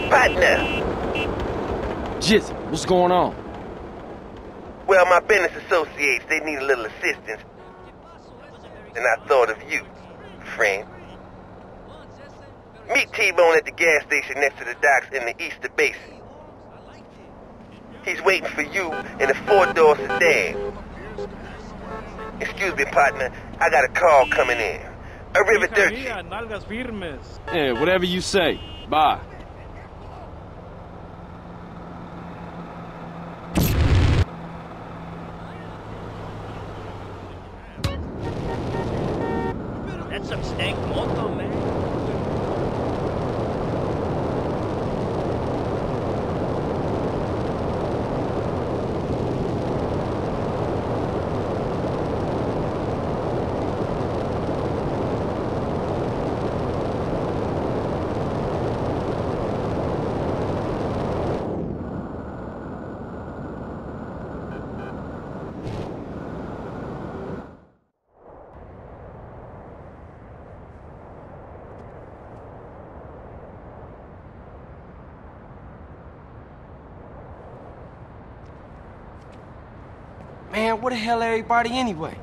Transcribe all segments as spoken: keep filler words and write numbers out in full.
Partner. Jizzy, what's going on? Well, my business associates, they need a little assistance. And I thought of you, friend. Meet T-Bone at the gas station next to the docks in the Easter Basin. He's waiting for you in a four-door sedan. Excuse me, partner. I got a call coming in. Arrivederci. Yeah, whatever you say. Bye. That's some stank moto, man. Man, where the hell everybody anyway?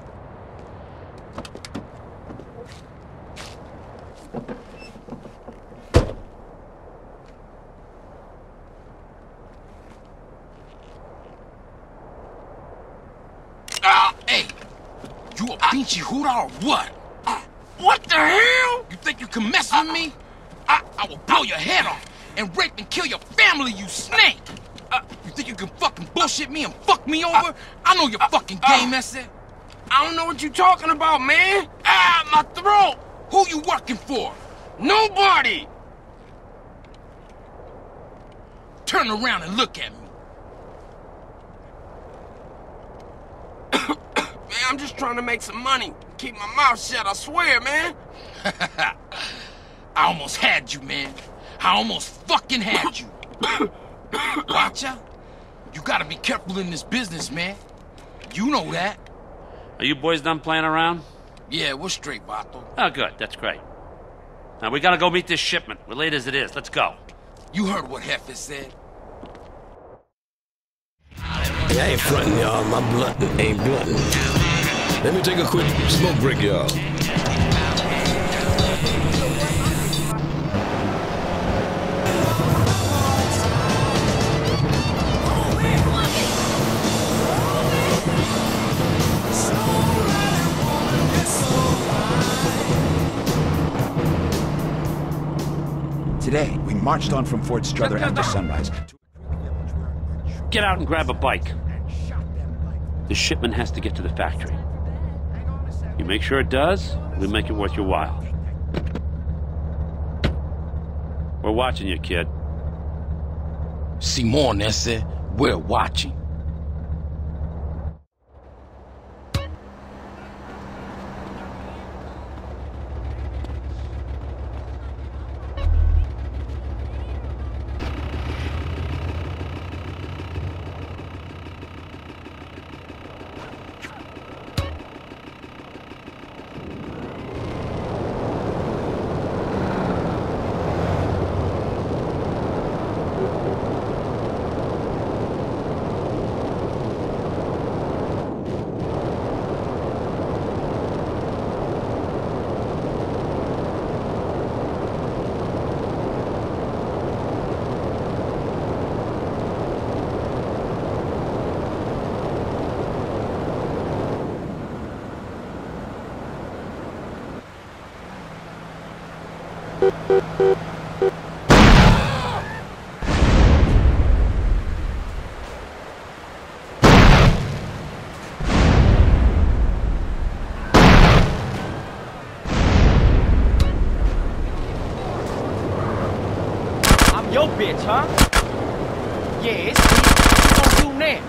Ah, uh, hey! You a pinchy hooter or what? Uh, what the hell? You think you can mess with me? I, I will blow your head off and rape and kill your family, you snake! Uh, you think you can fucking bullshit me and fuck me over? Uh, I know your uh, fucking game, uh, that's it. I don't know what you talking about, man. Ah, my throat! Who you working for? Nobody! Turn around and look at me. Man, I'm just trying to make some money. Keep my mouth shut, I swear, man. I almost had you, man. I almost fucking had you. Watch out. You gotta be careful in this business, man. You know that. Are you boys done playing around? Yeah, we're straight, Bato. Oh, good. That's great. Now, we gotta go meet this shipment. We're late as it is. Let's go. You heard what Jefe said. I ain't frontin', y'all. My blunt ain't bluntin'. Let me take a quick smoke break, y'all. Today, we marched on from Fort Strother after sunrise. Get out and grab a bike. The shipment has to get to the factory. You make sure it does, we'll make it worth your while. We're watching you, kid. Simon, that's it. We're watching. Yo, bitch, huh? Yes, what you gonna do now?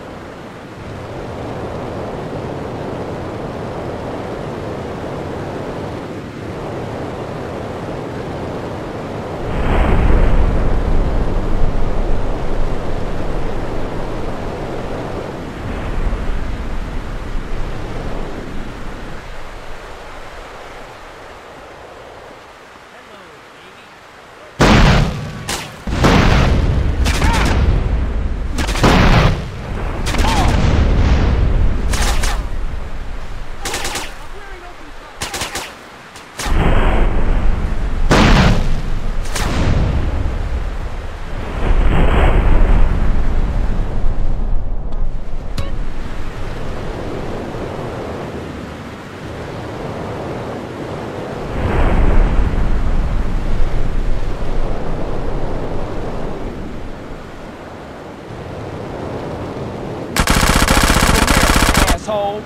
asshole!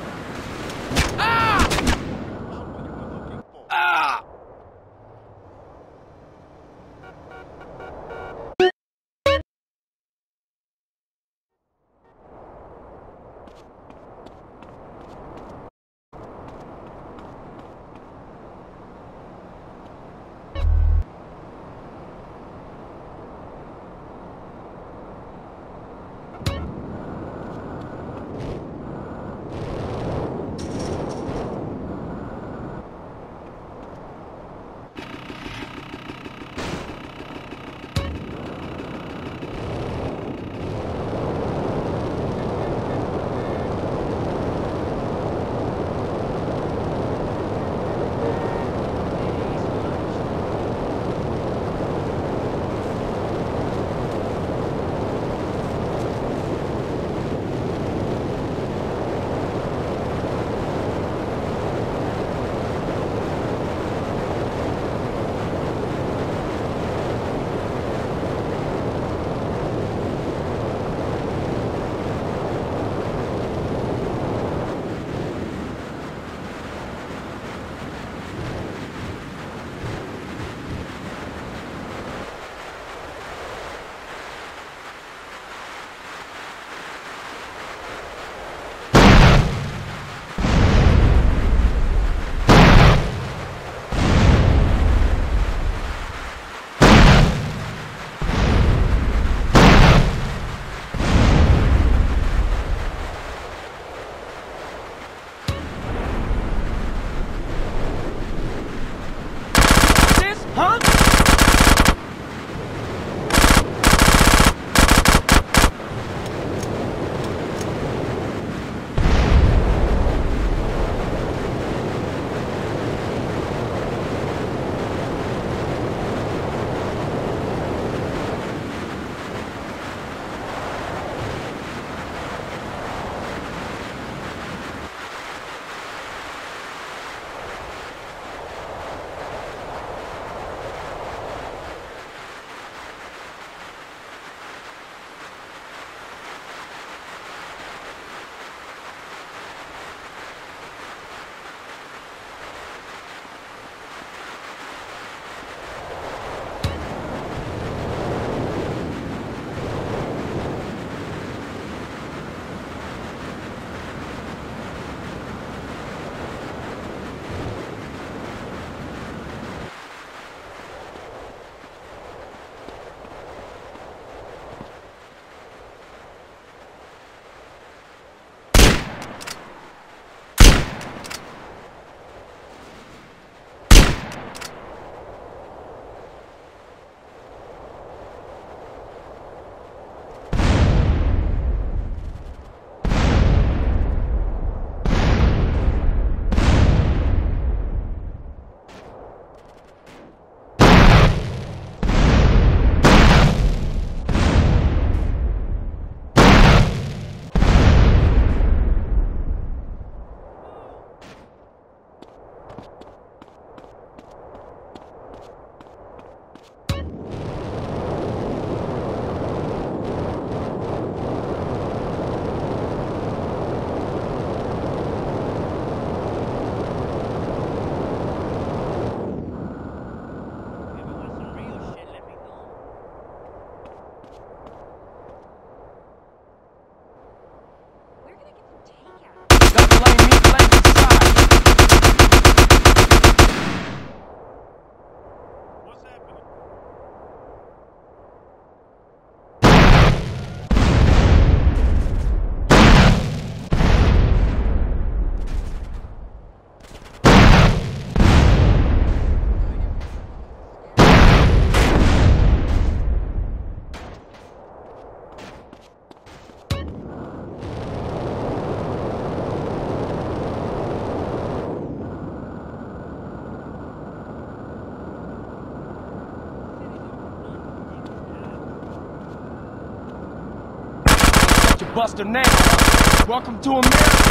Ah! Ah! Huh? Buster now. Welcome to America.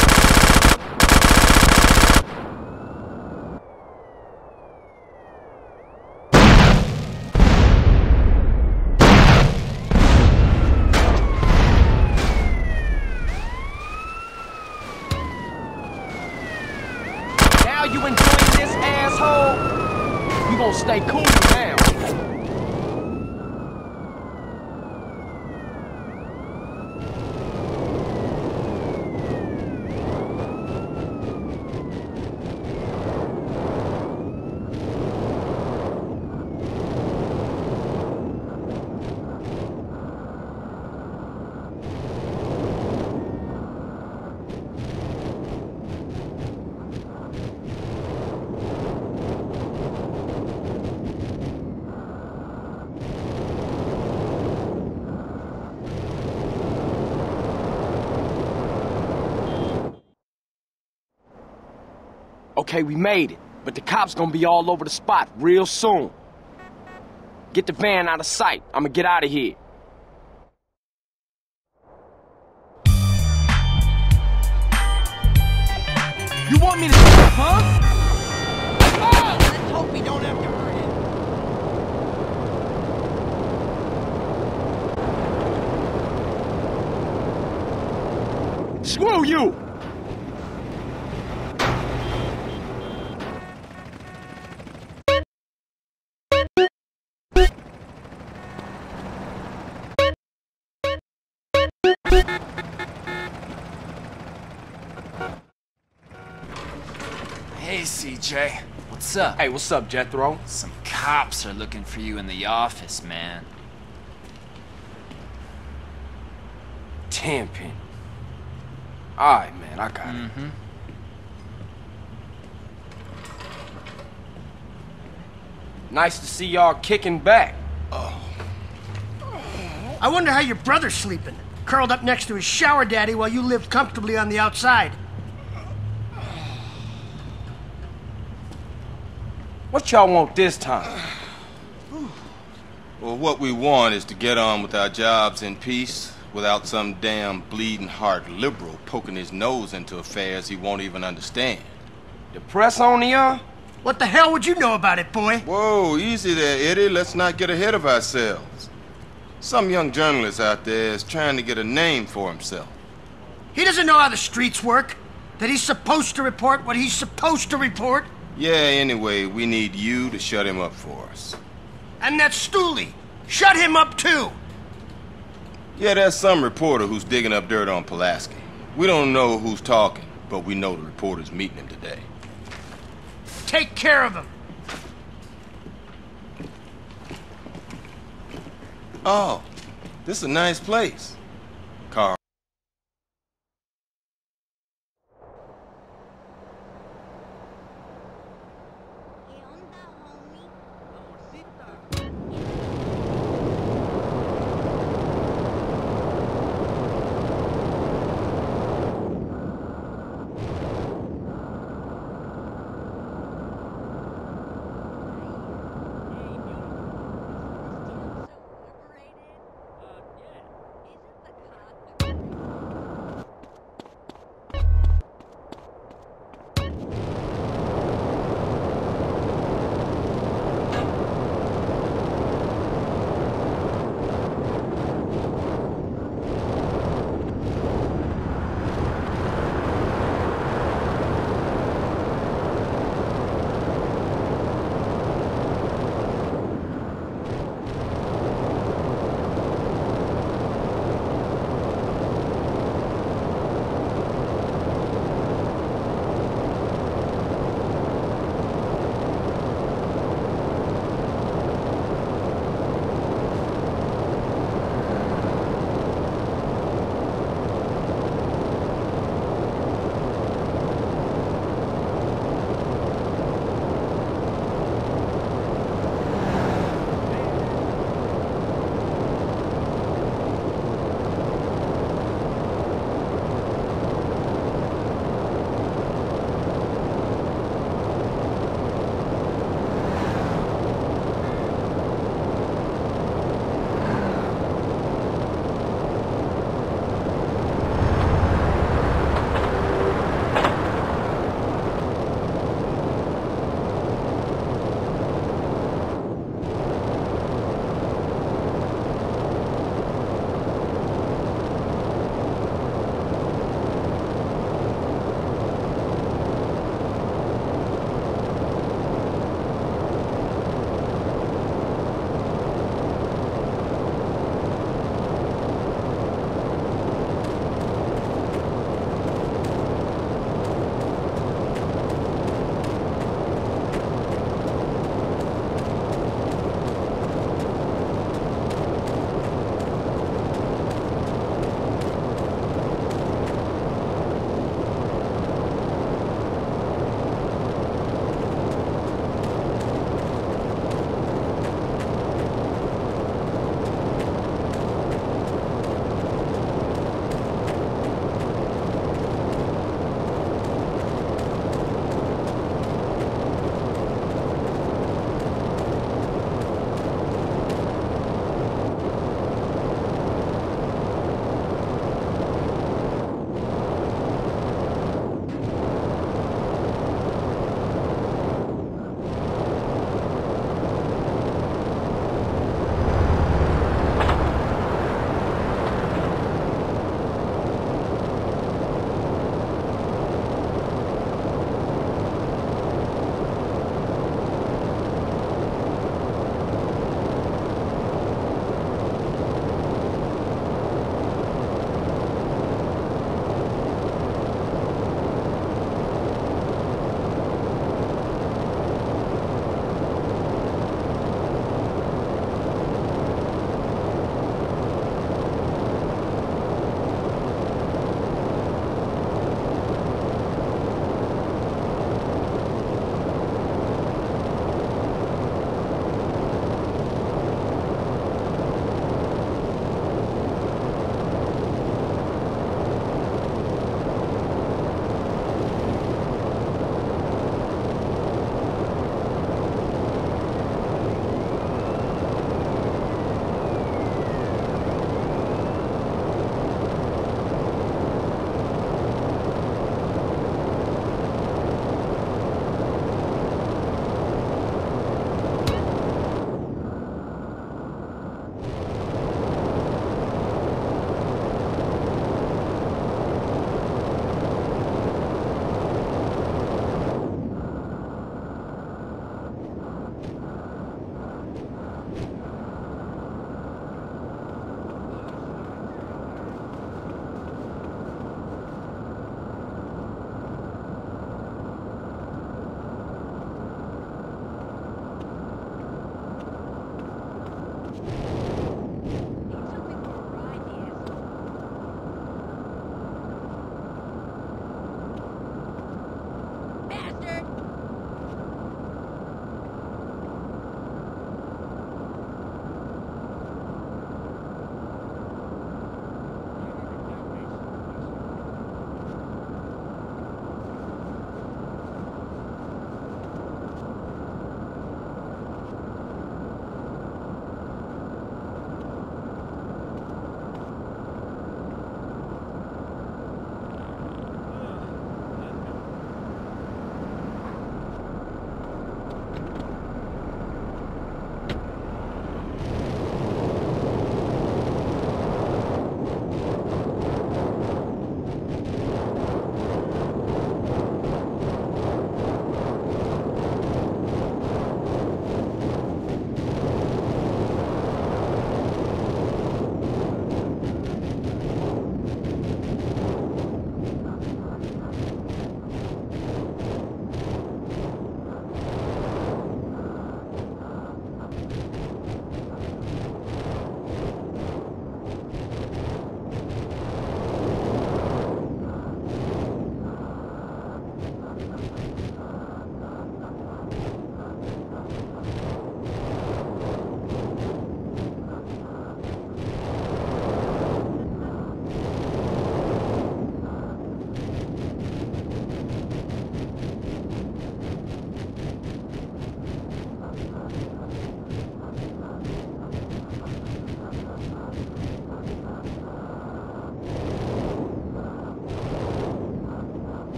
stay cool now. Okay, we made it, but the cops gonna be all over the spot real soon. Get the van out of sight. I'ma get out of here. You want me to stop, huh? Oh, let's hope we don't have to hurt him. Screw you! Hey, C J. What's up? Hey, what's up, Jethro? Some cops are looking for you in the office, man. Tenpin. Alright, man, I got it. Mm-hmm. Nice to see y'all kicking back. I wonder how your brother's sleeping. Curled up next to his shower daddy while you lived comfortably on the outside. What y'all want this time? Well, what we want is to get on with our jobs in peace without some damn bleeding heart liberal poking his nose into affairs he won't even understand. The press on y'all? What the hell would you know about it, boy? Whoa, easy there, Eddie. Let's not get ahead of ourselves. Some young journalist out there is trying to get a name for himself. He doesn't know how the streets work. That he's supposed to report what he's supposed to report. Yeah, anyway, we need you to shut him up for us. And that Stooley. Shut him up, too. Yeah, there's some reporter who's digging up dirt on Pulaski. We don't know who's talking, but we know the reporter's meeting him today. Take care of him. Oh, this is a nice place. Carl.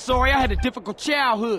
sorry, I had a difficult childhood.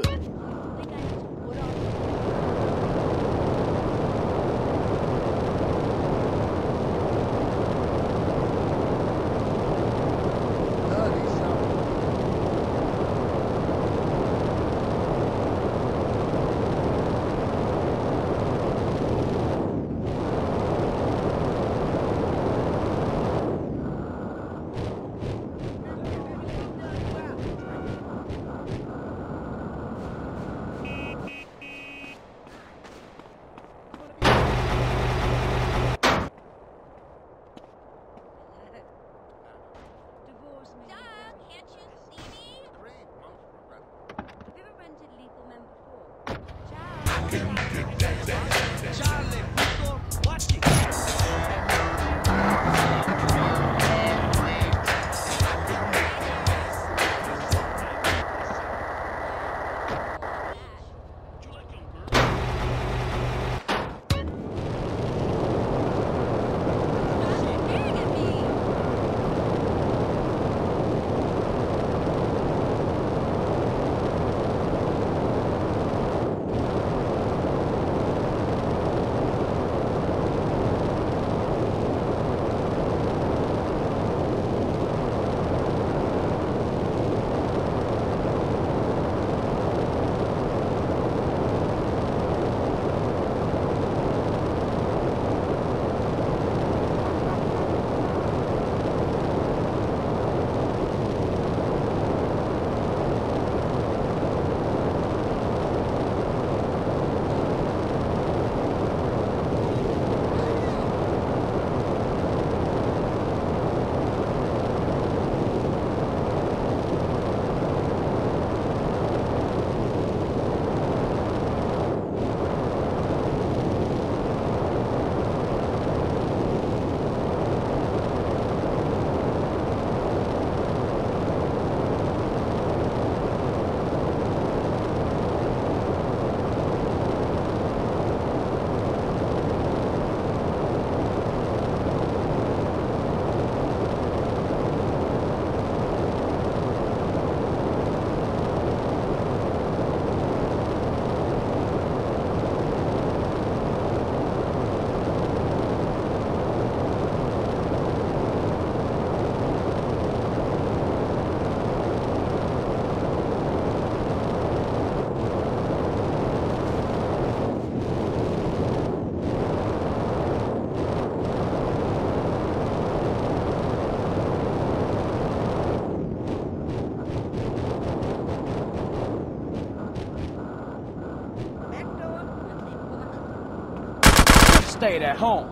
Stayed at home.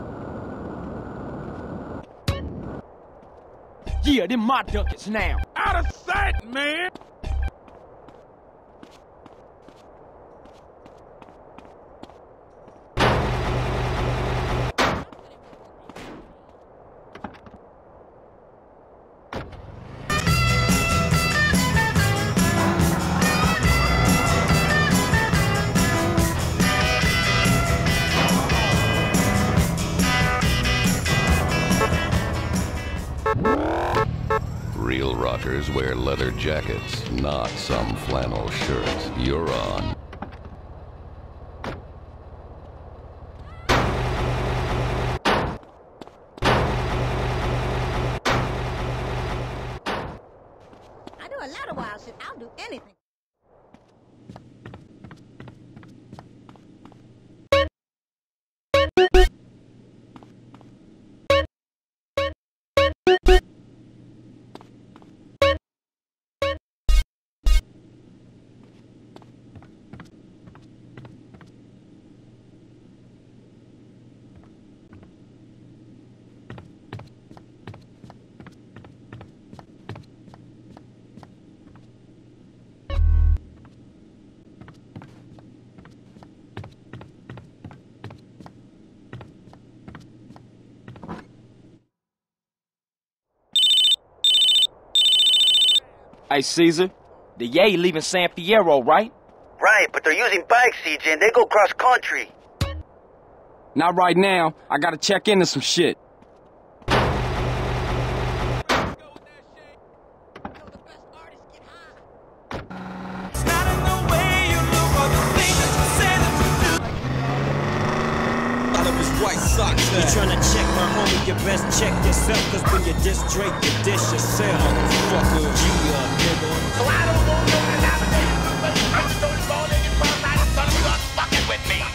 Yeah, them my ducats now. Out of sight, man! Real rockers wear leather jackets, not some flannel shirts. You're on. I do a lot of wild shit. I'll do anything. Hey, Caesar, the Yay leaving San Fierro, right? Right, but they're using bikes, C J, and they go cross country. Not right now. I gotta check into some shit. best check yourself, cause when you diss Drake, you dish yourself. Fucker, G up, nigga. So I don't want no navigation, but I'm just only born in your front night, son, you are fucking with me.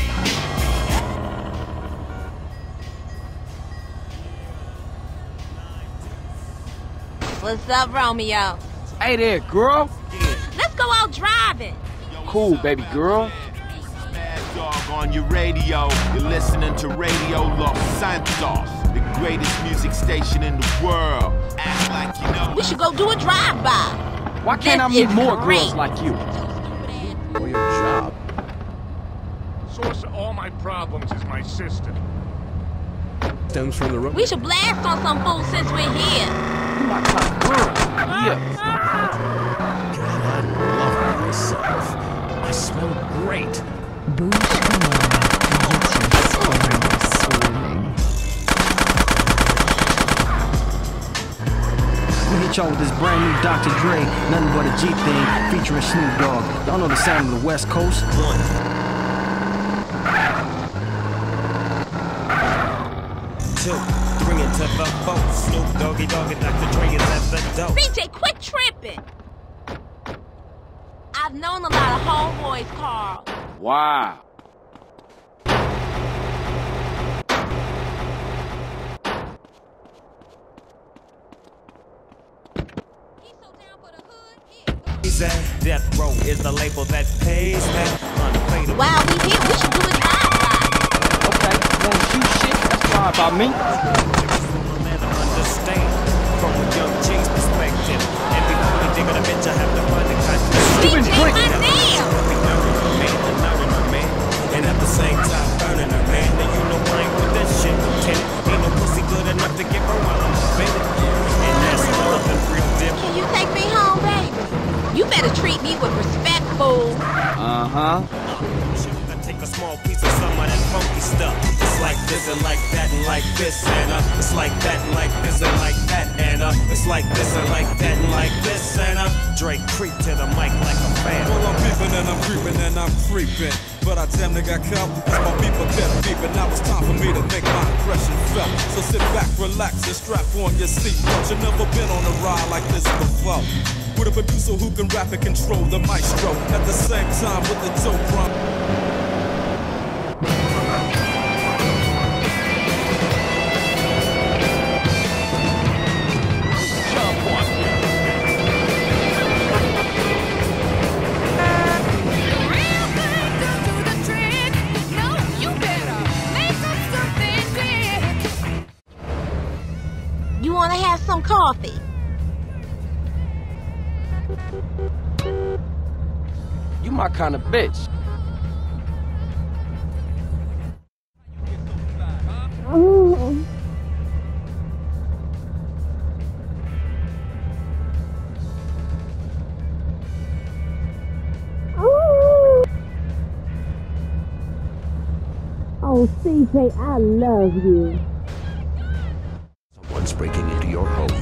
What's up, Romeo? Hey there, girl. Let's go out driving. Cool, baby girl. Dog on your radio, you're listening to Radio Los Santos, the greatest music station in the world. Act like you know. We should go do a drive-by. Why can't This I meet is more great. girls like you? For your job. Source of all my problems is my sister. Stems from the road. We should blast on some food since we're here. You my kind of girl. Yeah. God, I love myself. I smell great. Boost the morning gets your stomach swirling. I'm gonna hit y'all with this brand new Doctor Dre, nothing but a G thing, featuring Snoop Dogg. Y'all know the sound of the West Coast. One. Two, bring it to the boat. Snoop Doggy Dogg and Doctor Dre is at the door. C J, quit tripping. I've known a lot of homeboys, Carl. Wow. Death Row is the label that pays that unfadable. While we here, we should do a drive-by. Okay, won't shoot shit? That's fine by me. Understand from a young G's perspective. And before we dig on a bitch, I have to find the country. C J, my damn! And at the same time, burning her, man. Now you know I ain't with that shit, Lieutenant. Ain't no pussy good enough to get her while I'm offended. And that's nothing real different. Can you take me home, baby? You better treat me with respect, fool. Uh-huh. Take a small piece of some of that funky stuff. It's like this and like that and like this and uh it's like that and like this and like that and uh it's like this and like that and like this and uh Drake creep to the mic like a fan. Well, I'm peeping and I'm creeping and I'm creeping, but I damn near got caught because my people kept beeping. Now it's time for me to make my impression felt. So sit back, relax, and strap on your seatbelt. You've never been on a ride like this before. With a producer who can rap and control the maestro at the same time with the dope drum. You wanna have some coffee? You my kind of bitch. Ooh. Ooh. Oh, C J, I love you. Someone's breaking into your home.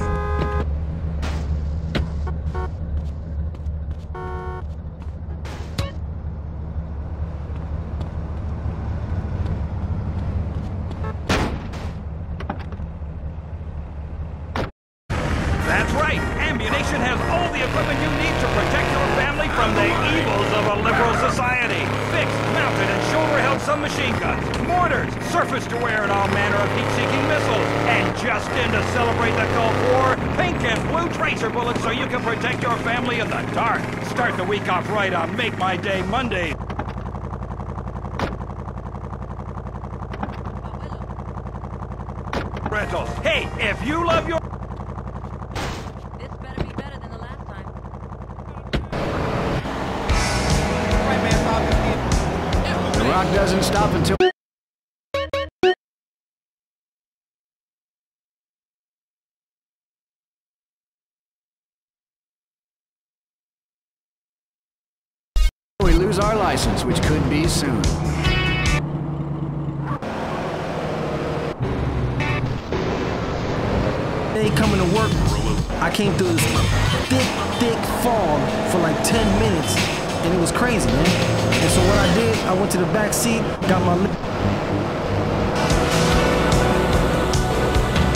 That's right. Ammunition has all the equipment you need to protect your family from the evils of a liberal society. Fixed, mounted, and shoulder-held submachine guns, mortars, surface-to-air and all manner of heat-seeking missiles, and just in to celebrate the Gulf War, pink and blue tracer bullets so you can protect your family in the dark. Start the week off right on Make My Day Monday. Rentals. Hey, if you love your... The rock doesn't stop until... we lose our license, which could be soon. They coming to work. I came through this thick, thick fog for like ten minutes, and it was crazy, man. And so what I did, I went to the back seat, got my lip.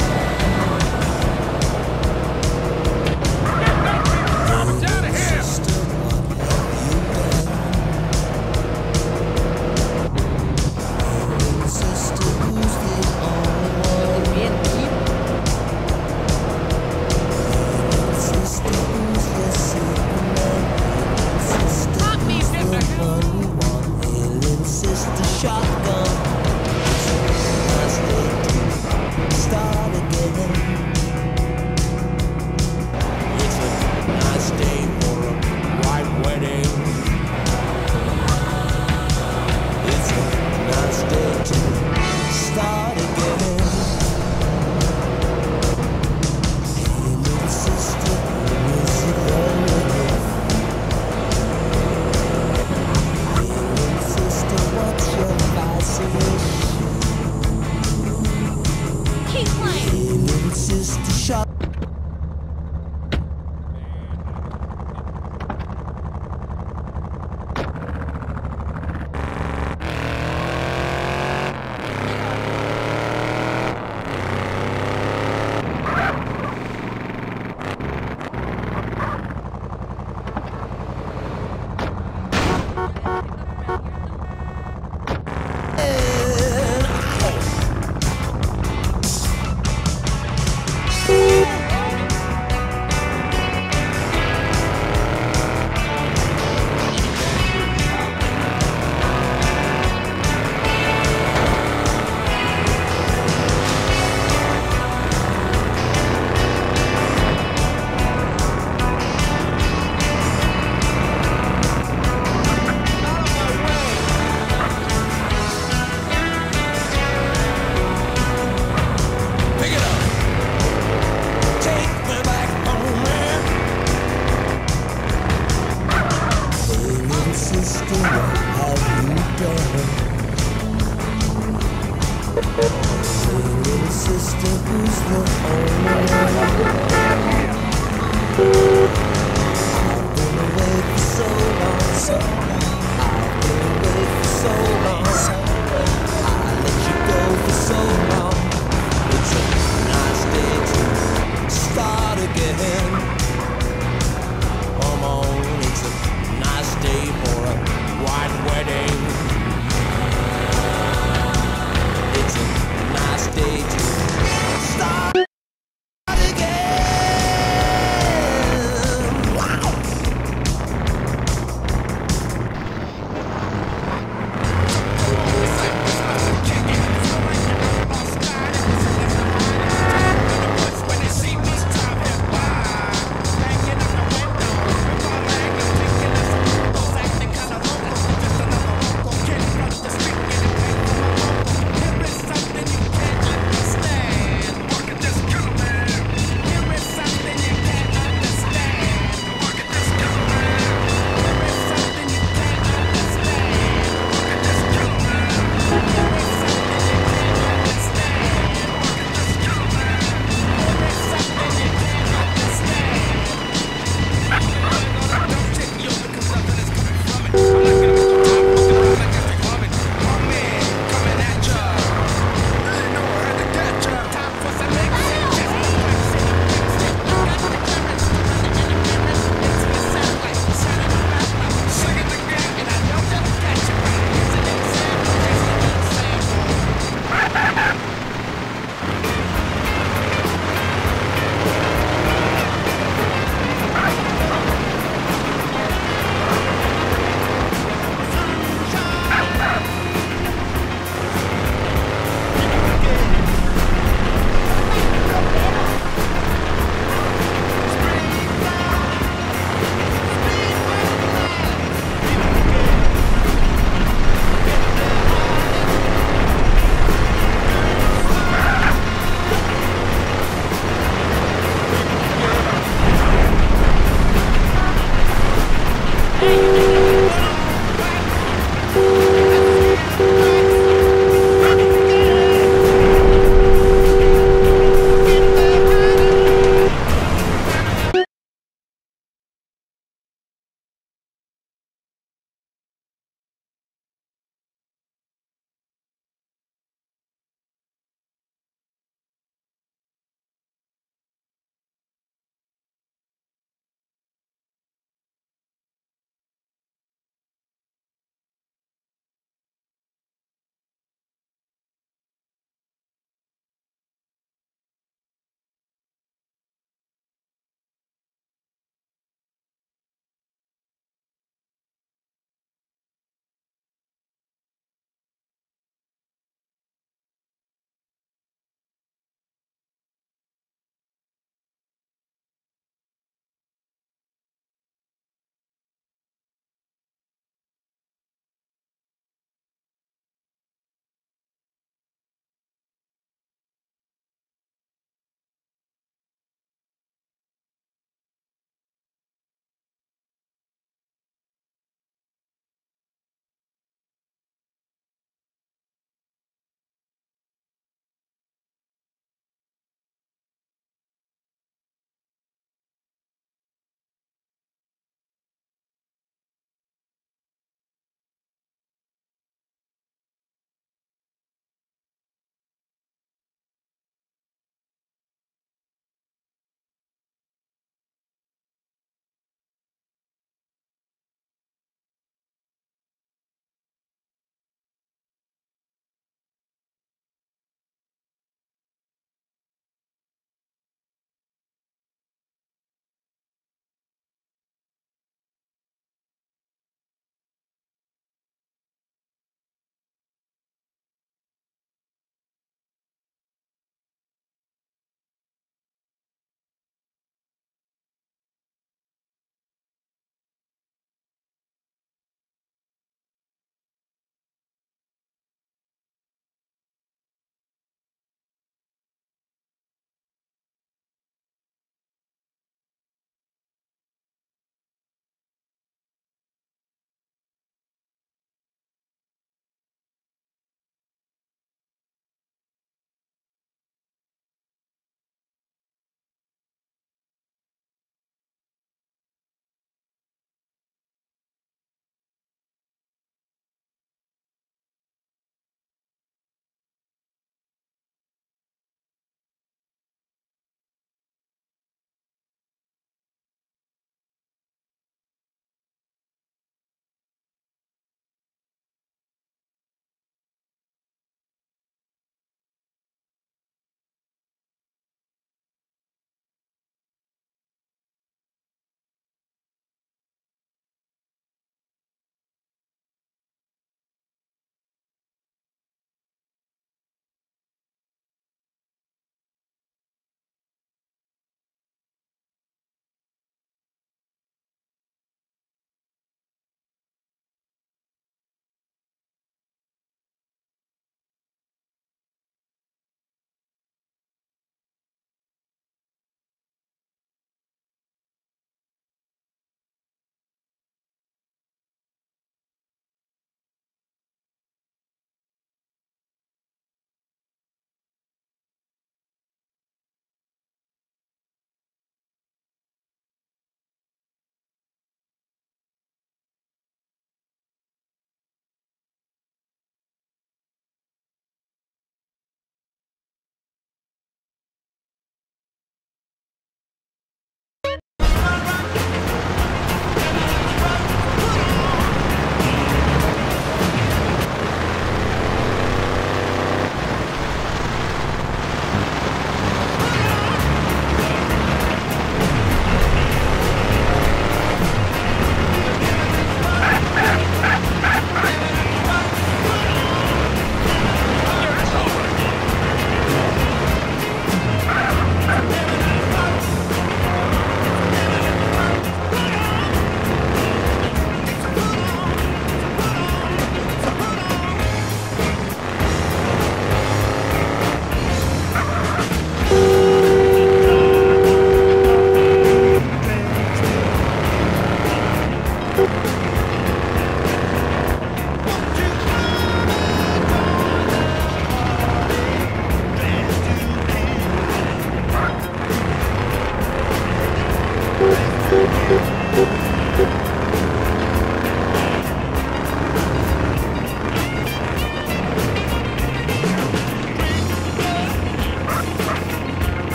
sister shot.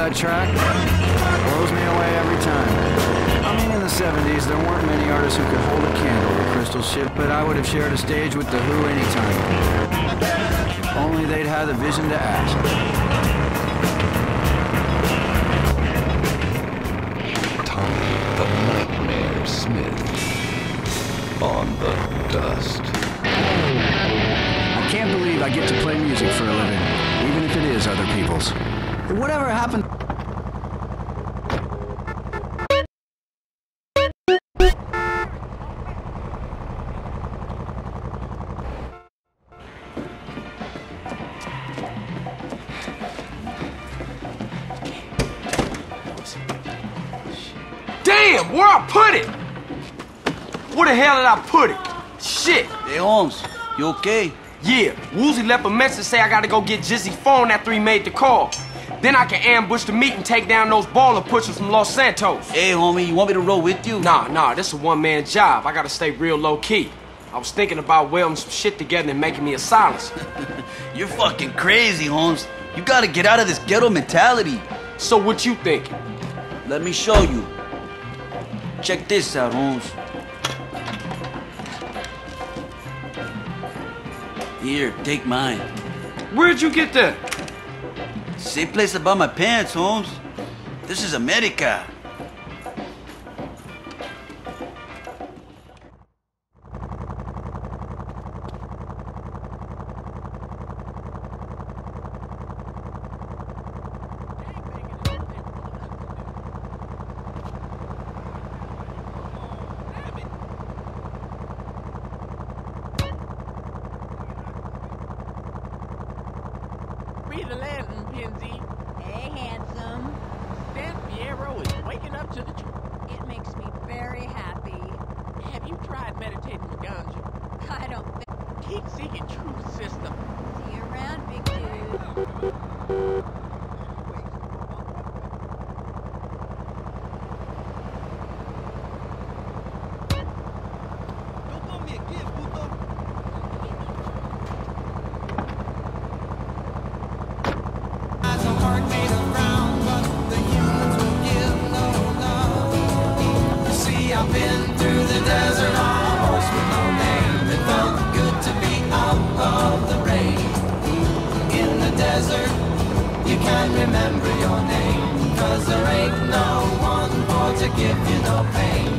that track blows me away every time. I mean, in the seventies, there weren't many artists who could hold a candle to Crystal shit, but I would have shared a stage with The Who anytime. If only they'd had the vision to ask. Tommy the Nightmare Smith on the dust. I can't believe I get to play music for a living, even if it is other people's. Whatever happened... Damn, where I put it? Where the hell did I put it? Shit. Hey, Holmes, you okay? Yeah, Woozie left a message say I gotta go get Jizzy's phone after he made the call. Then I can ambush the meet and take down those baller pushers from Los Santos. Hey, homie, you want me to roll with you? Nah, nah, this a one-man job. I gotta stay real low-key. I was thinking about welding some shit together and making me a silencer. You're fucking crazy, Holmes. You gotta get out of this ghetto mentality. So what you thinking? Let me show you. Check this out, Holmes. Here, take mine. Where'd you get that? Same place I bought my pants, Holmes. This is America. Read the lantern, Pinsy. Hey, handsome. San Fierro is waking up to the truth. It makes me very happy. Have you tried meditating with ganja? I don't think... Keep seeking truth, sister. See you around, big dude. I've been through the desert on a horse with no name. It felt good to be out of the rain. In the desert, you can't remember your name, 'cause there ain't no one for to give you no pain.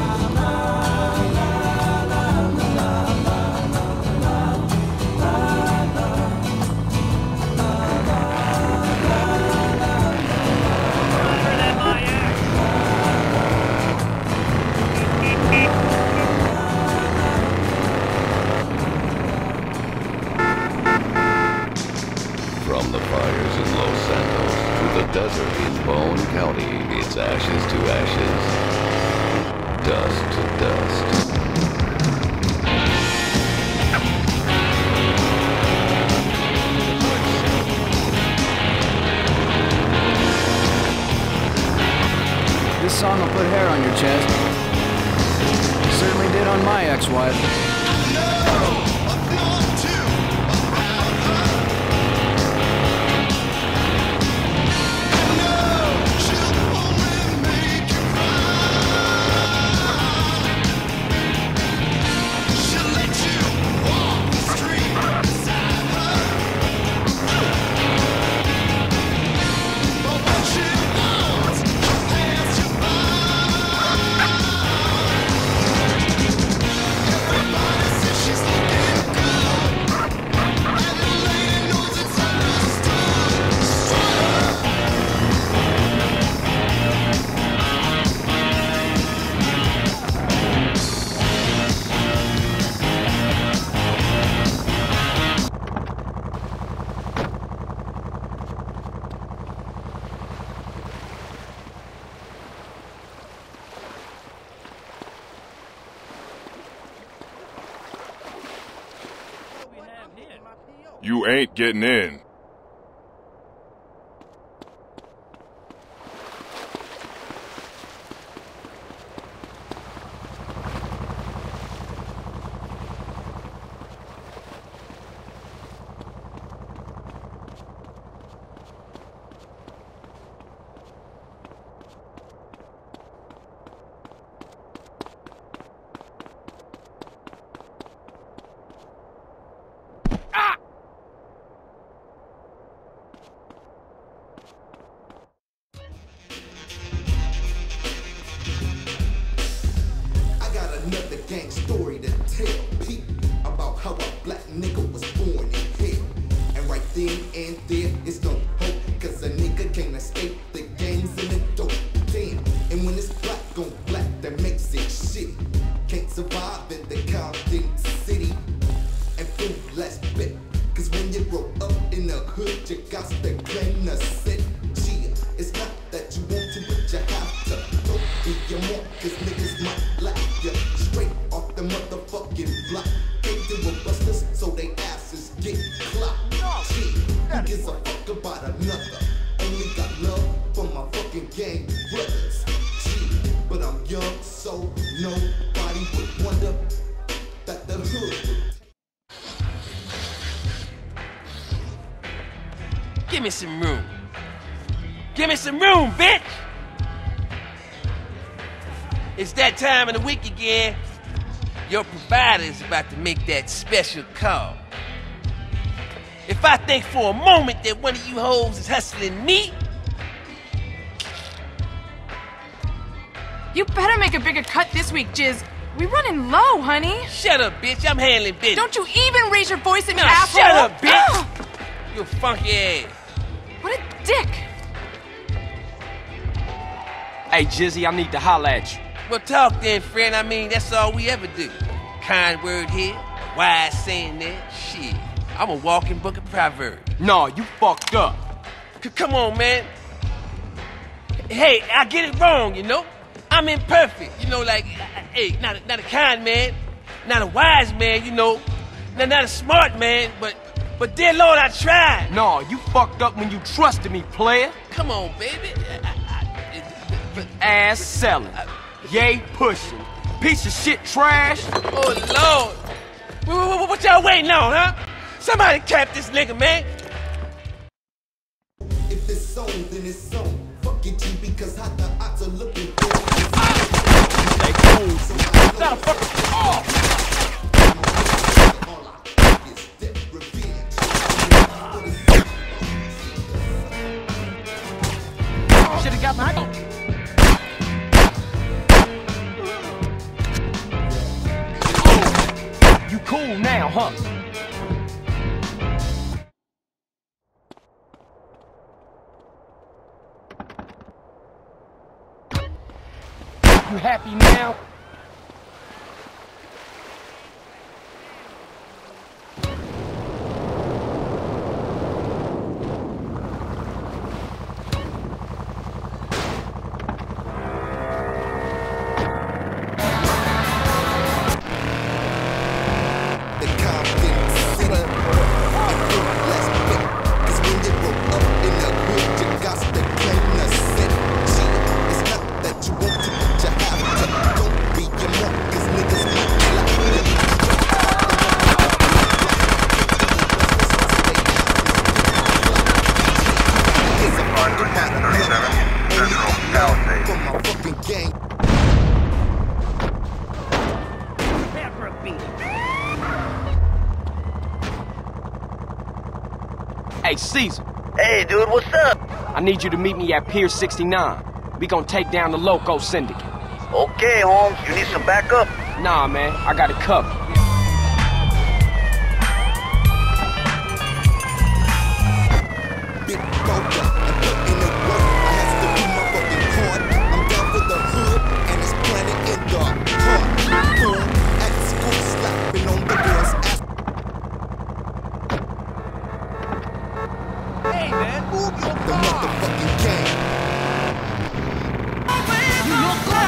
From the fires in Los Santos to the desert in Bone County, it's ashes to ashes, dust to dust. This song will put hair on your chest. Certainly did on my ex-wife. You ain't getting in. gang story to tell people about how a black nigga was born in hell. And right then and there is no hope, cause a nigga can't escape the gangs and the dope. Damn, and when it's black on black, that makes it shitty. Can't survive in the Compton city and food less bit. Cause when you grow up in the hood, you got to claim the city. It's not that you want to, but you have to. Don't be your mark, cause niggas might laugh you straight off the motherfucking block. Can't do with busters, so they asses get clocked. Shit, who gives a fuck about another? Only got love for my fucking gang brothers. Shit, but I'm young, so nobody would wonder that the hood would. Give me some room. Give me some room, bitch! It's that time of the week again. Your provider is about to make that special call. If I think for a moment that one of you hoes is hustling me... You better make a bigger cut this week, Jizz. We running low, honey. Shut up, bitch. I'm handling business. Don't you even raise your voice at me, nah, asshole! Shut up, bitch! Ugh. You funky ass. What a dick! Hey, Jizzy, I need to holler at you. Well, talk then, friend. I mean, that's all we ever do. Kind word here, wise saying there. Shit, I'm a walking book of proverbs. No, you fucked up. C come on, man. Hey, I get it wrong, you know? I'm imperfect, you know, like, hey, not a, not a kind man, not a wise man, you know, not, not a smart man, but, but dear Lord, I tried. No, you fucked up when you trusted me, player. Come on, baby. Ass selling, yay pushing, piece of shit trash. Oh Lord, what, what, what y'all waiting on, huh? Somebody cap this nigga, man. If it's on, then it's on. Fuck it, G, because how the odds are looking for. Stay cool. Stop fucking off. Should've got my. You cool now, huh? You happy now? Hey, Caesar. Hey, dude, what's up? I need you to meet me at Pier sixty-nine. We gonna take down the Loco Syndicate. Okay, Holmes. You need some backup? Nah, man. I got it covered. Big Boca, and put in the work. I have to do my fucking part. I'm down for the hood, and it's planted in the heart. Boom, at school, slapping on the girl's ass. Hey, man, move your The motherfucking gang. You look good.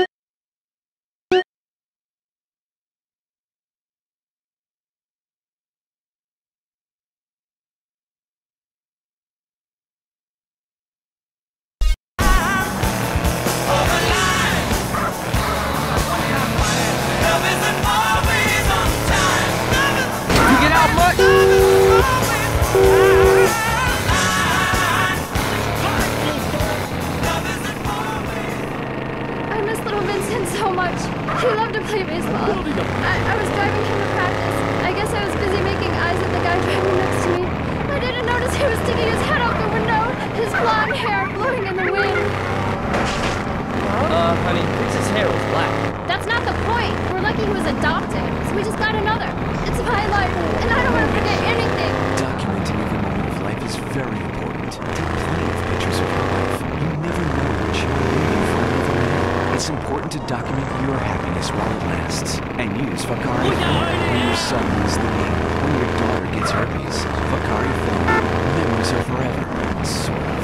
I miss little Vincent so much. He loved to play baseball. I, I was driving him to practice. I guess I was busy making eyes at the guy driving next to me. I didn't notice he was sticking his head out the window, his blonde hair blowing in the wind. Uh, honey, Vince's hair was black. That's That's not the point. We're lucky he was adopted, so we just got another. It's my life, and I don't want to forget anything. Documenting every moment of life is very important. Take plenty of pictures of your life. You never know what you're leaving for another man. It's important to document your happiness while it lasts. And use Vakari Film. When your son wins the game, when your daughter gets herpes, Vakari Film. Memories are forever. Sort of.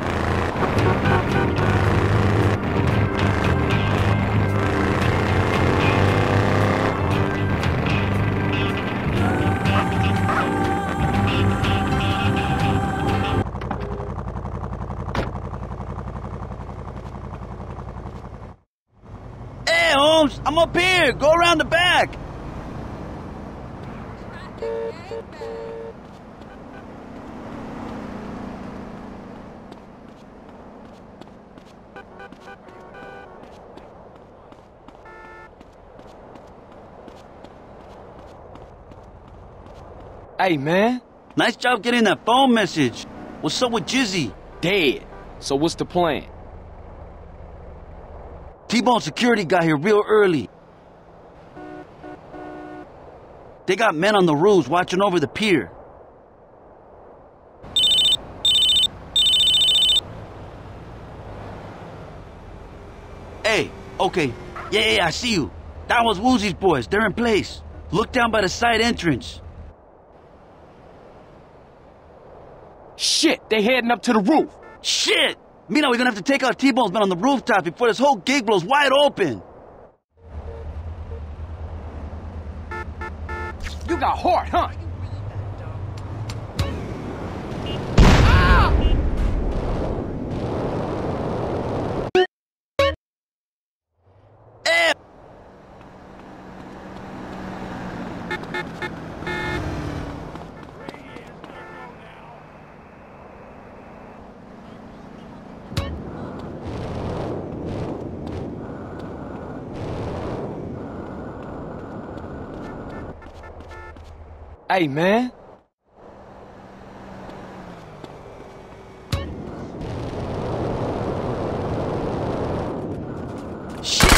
Hey, Holmes, I'm up here. Go around the back. Hey, man. Nice job getting that phone message. What's up with Jizzy? Dead. So what's the plan? T-Bone security got here real early. They got men on the roofs watching over the pier. Hey, okay. Yeah, yeah, I see you. That was Woozy's boys. They're in place. Look down by the side entrance. Shit, they heading up to the roof. Shit! Mina, we're gonna have to take out T-Bone's men on the rooftop before this whole gig blows wide open. You got heart, huh? Hey! Hey, man. Shit!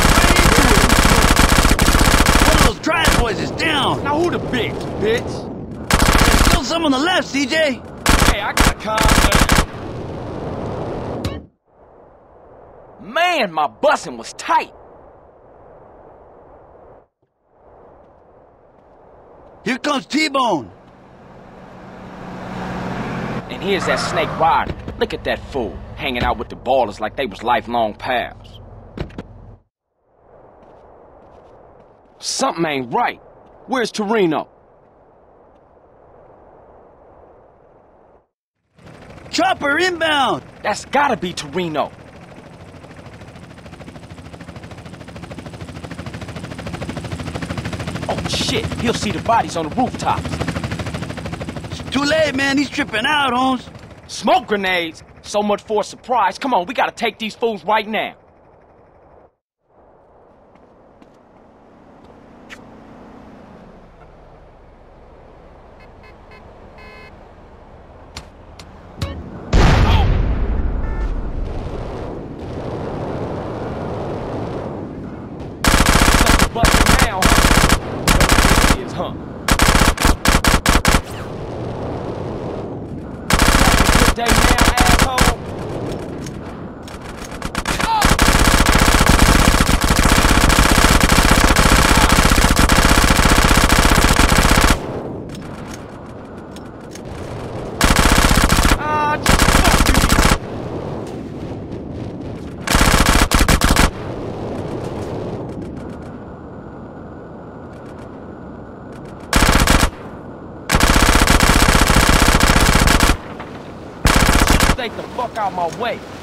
One of those triad boys is down. Now who the bitch, bitch? There's still some on the left, C J. Hey, I got calm down. Man, my bussin' was tight. Here comes T-Bone. And here's that Snake Rider. Look at that fool, hanging out with the ballers like they was lifelong pals. Something ain't right. Where's Torino? Chopper inbound. That's gotta be Torino. Oh shit, he'll see the bodies on the rooftops. It's too late, man. He's tripping out, Holmes. Smoke grenades? So much for a surprise. Come on, we gotta take these fools right now. Huh? Good day now, asshole. Ah, just fuck you. Stay the fuck out my way.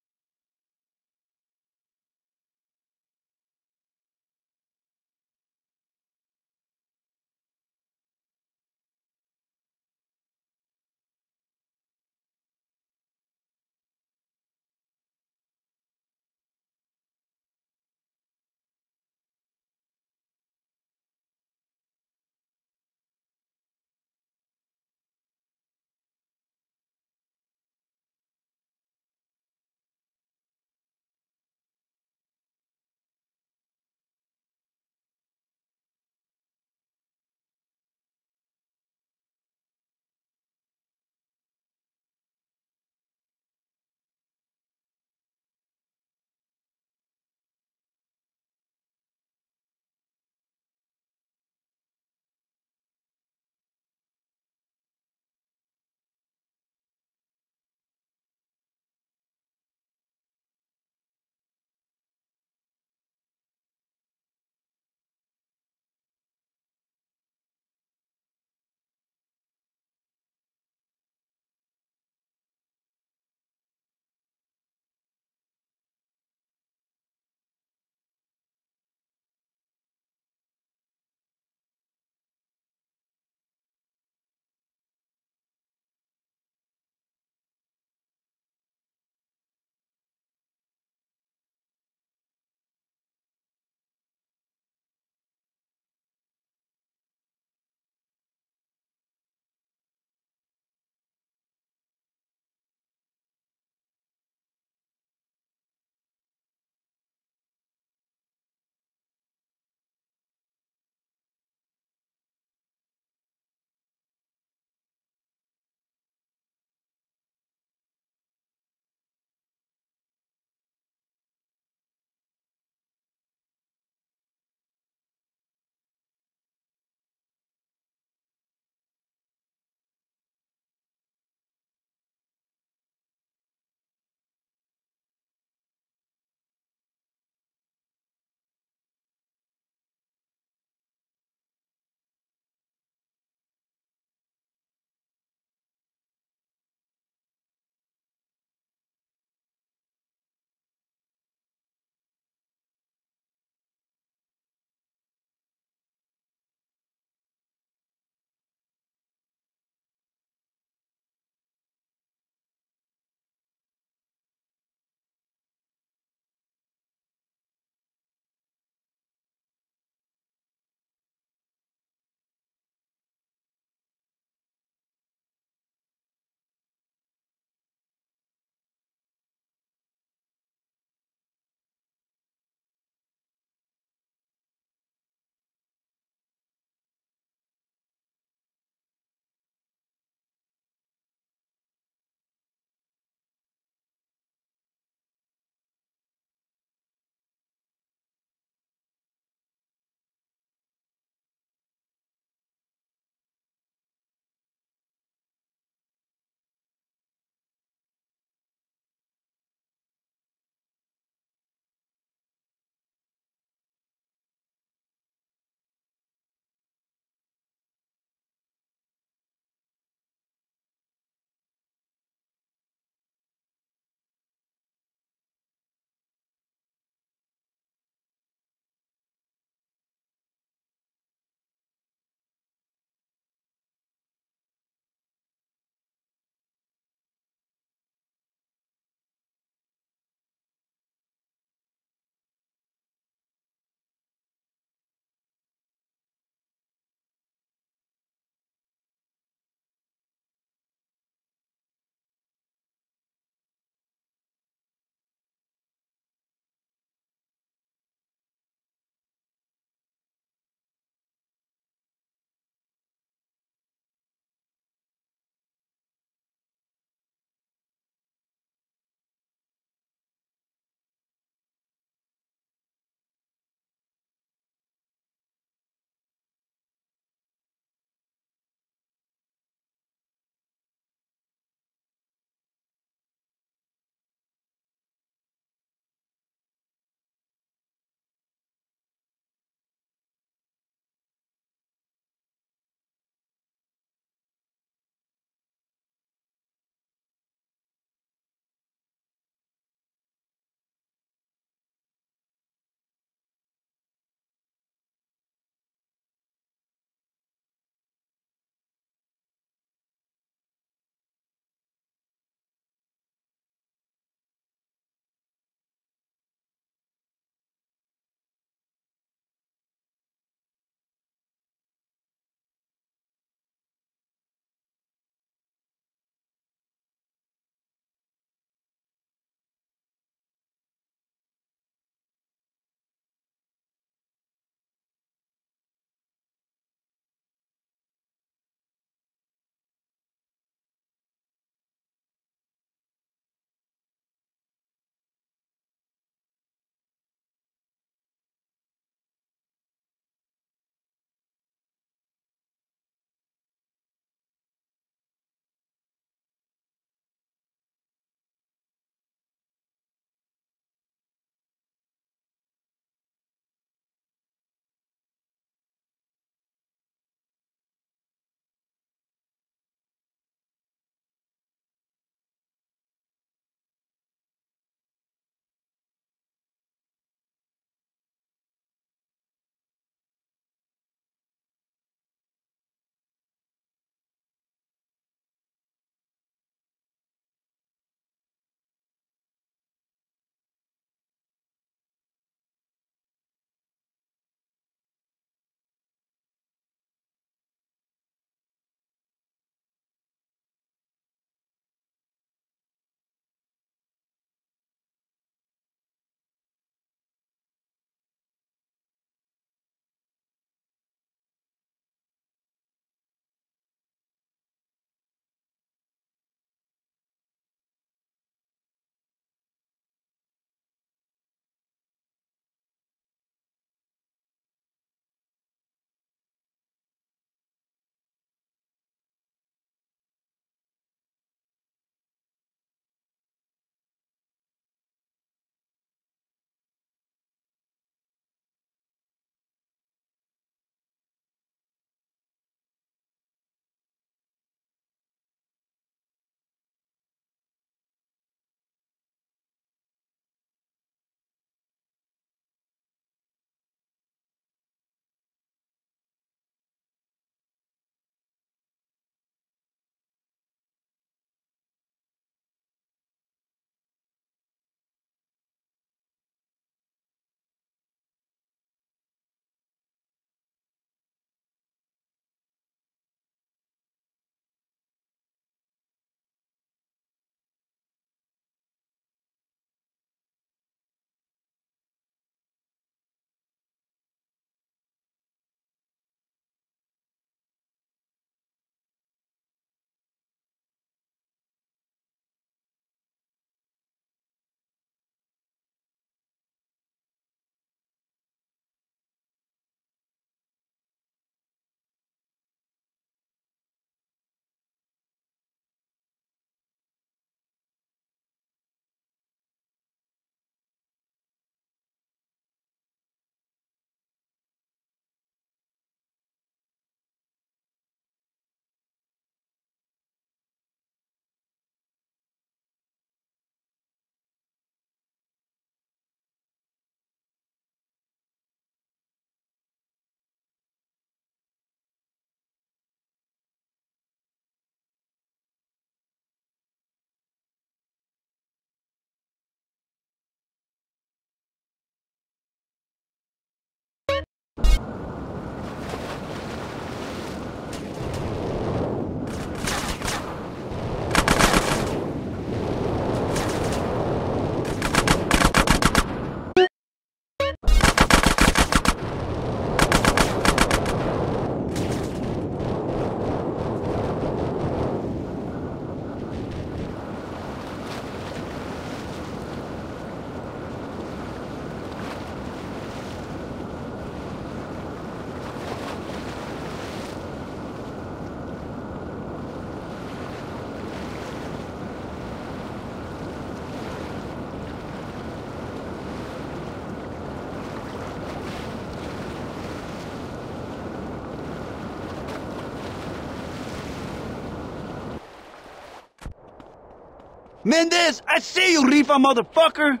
Mendez, I see you, Rifa motherfucker!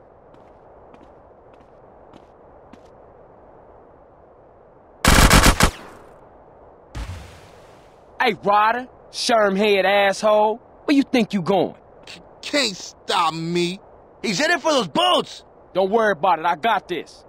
Hey, Ryder, sherm-head asshole, where you think you going? Can't stop me. He's headed for those boats! Don't worry about it, I got this.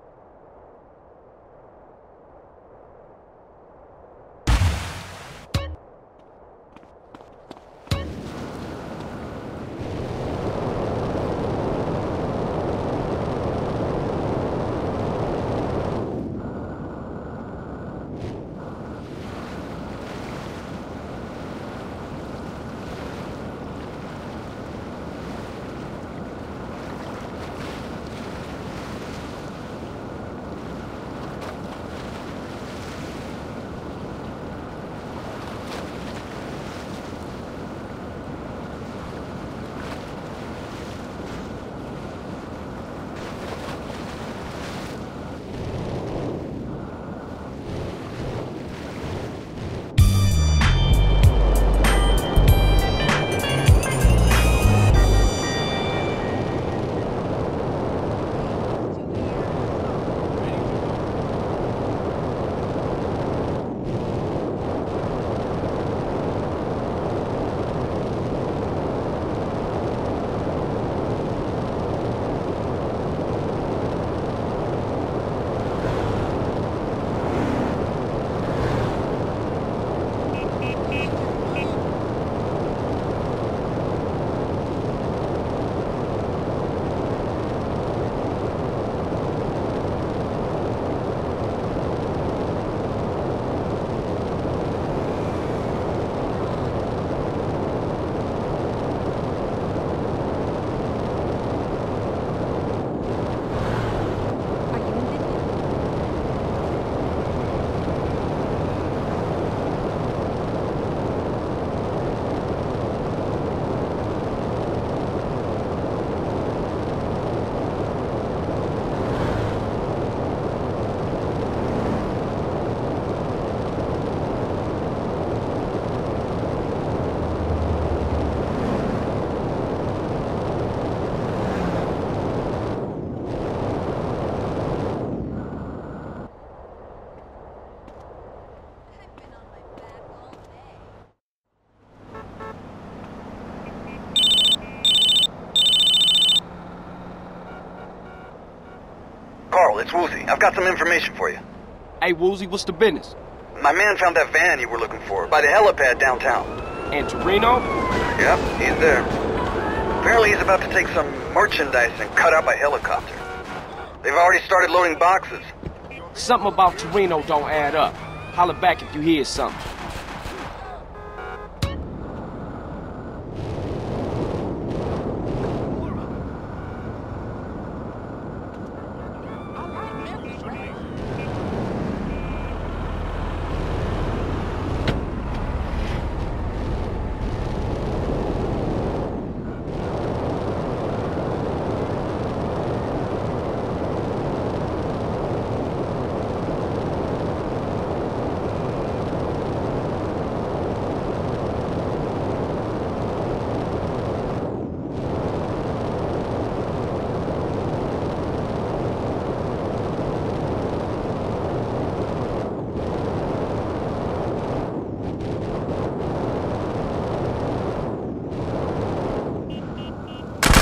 Carl, it's Woozy. I've got some information for you. Hey, Woozy, what's the business? My man found that van you were looking for by the helipad downtown. And Torino? Yep, he's there. Apparently he's about to take some merchandise and cut out by helicopter. They've already started loading boxes. Something about Torino don't add up. Holler back if you hear something.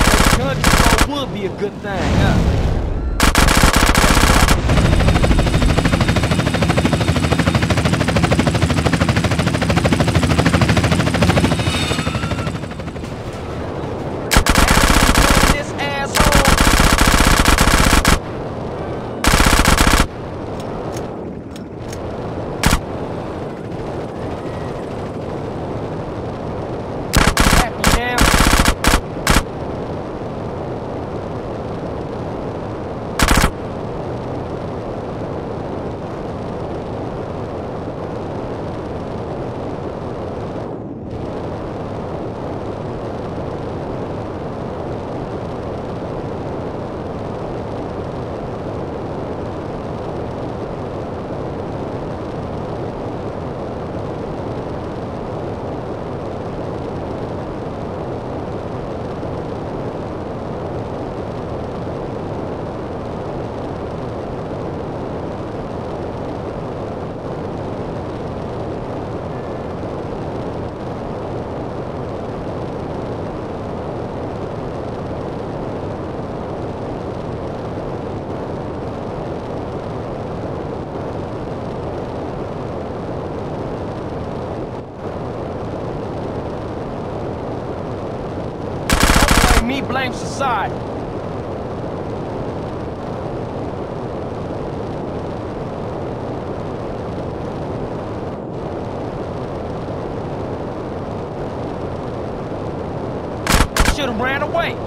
Would be a good thing, huh? blame society. Should have ran away.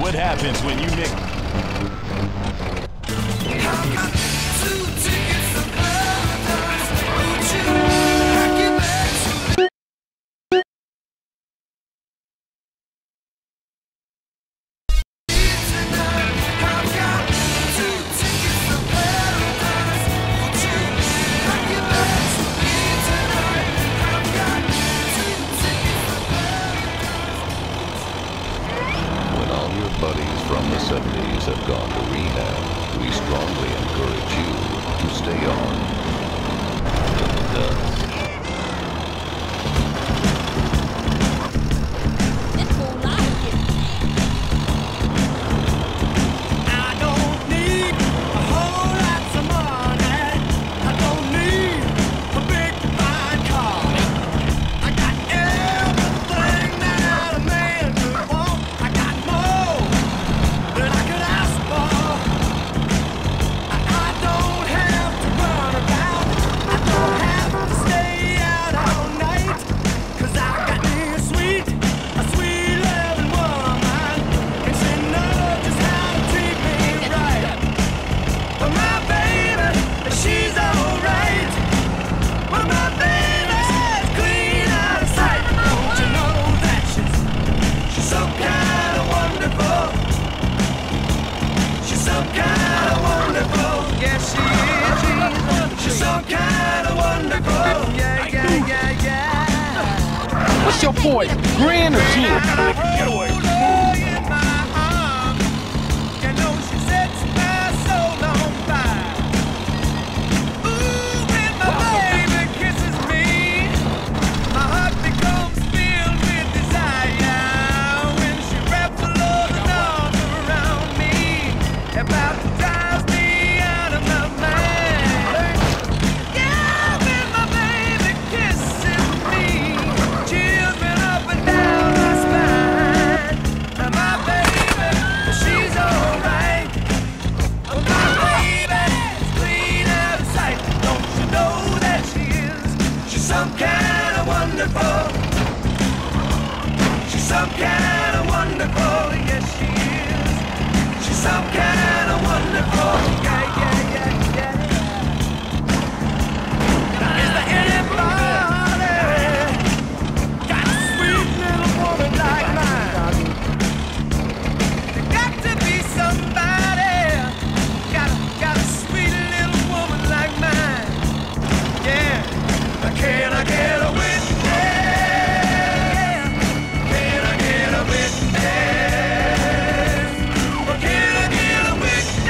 what happens when you mix. Buddies from the seventies have gone to rehab. We strongly encourage you to stay on the dust. I don't need a whole lot of money. I don't need a big fine car. I got everything that a man could want. I got more than I could ask for. I, I don't have to run about. I don't have to stay out all night. 'Cause I got me a sweet, a sweet loving woman. And she knows just how to treat me right. But my baby, she's alright. But my baby's clean out of sight. Don't you know that she's, she's so kind of wonderful. She's so kind of wonderful. Yes, she is. She's, she's so kind of wonderful. Yeah, yeah, yeah, yeah. What's your voice, Grand or Jim? Get away. You know she sets my soul on fire. Ooh, when my baby kisses me, my heart becomes filled with desire. When she wraps her loving arms around me, about to drive me out of my mind. Yeah, when my baby kisses me, chills went up and down my spine. And my baby, she's alright. Oh, my baby's clean out of sight. Don't you know that she is? She's some kind of wonderful. She's some kind of wonderful. Yes, she is. She's some kind of wonderful. Yeah, yeah, yeah, yeah. Now, is there anybody got a sweet little woman like mine? There got to be somebody got a, got a sweet little woman like mine. Yeah. Can I get a witness? Can I get a witness? Or can I get a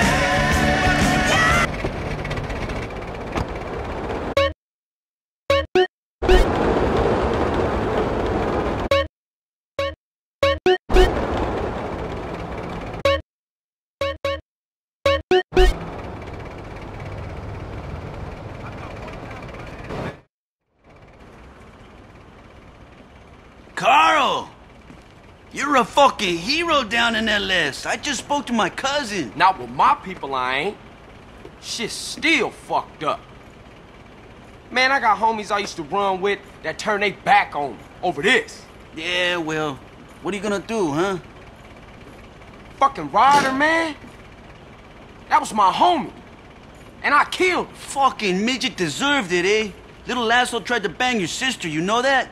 Carl! You're a fucking hero down in L S. I just spoke to my cousin. Not with my people, I ain't. Shit's still fucked up. Man, I got homies I used to run with that turned their back on me over this. Yeah, well, what are you gonna do, huh? Fucking Ryder, man. That was my homie. And I killed him. Fucking midget deserved it, eh? Little asshole tried to bang your sister, you know that?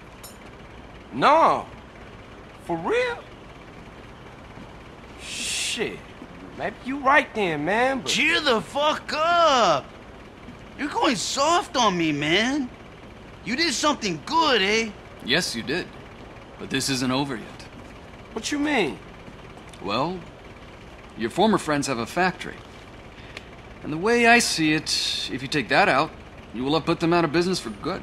No. For real? Shit. Maybe you right then, man, but... Cheer the fuck up! You're going soft on me, man. You did something good, eh? Yes, you did. But this isn't over yet. What you mean? Well, your former friends have a factory. And the way I see it, if you take that out, you will have put them out of business for good.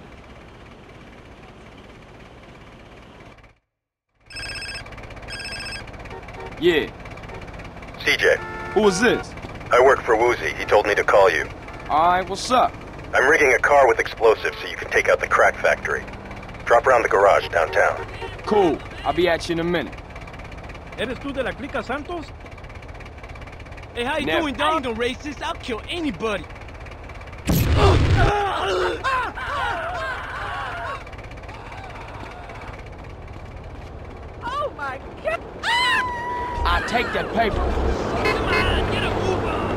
Yeah. C J. Who is this? I work for Woozy. He told me to call you. Alright, what's up? I'm rigging a car with explosives so you can take out the crack factory. Drop around the garage downtown. Cool. I'll be at you in a minute. ¿Eres tú de la clica Santos? Hey, how you Never. doing, dog? I ain't no racist. I'll kill anybody. Oh my god! I take that paper. Come on, get a move on.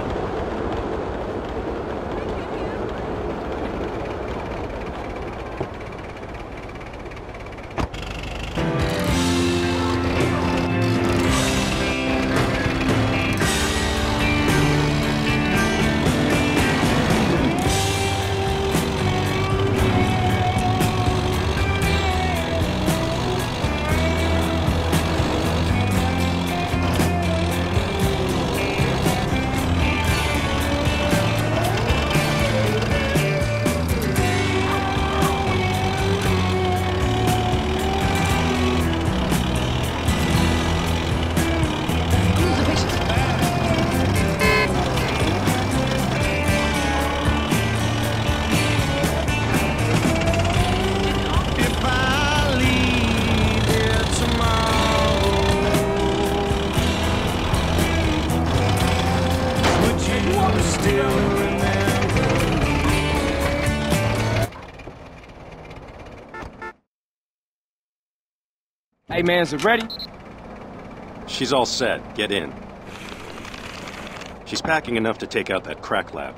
Hey, man, is it ready? She's all set. Get in. She's packing enough to take out that crack lab.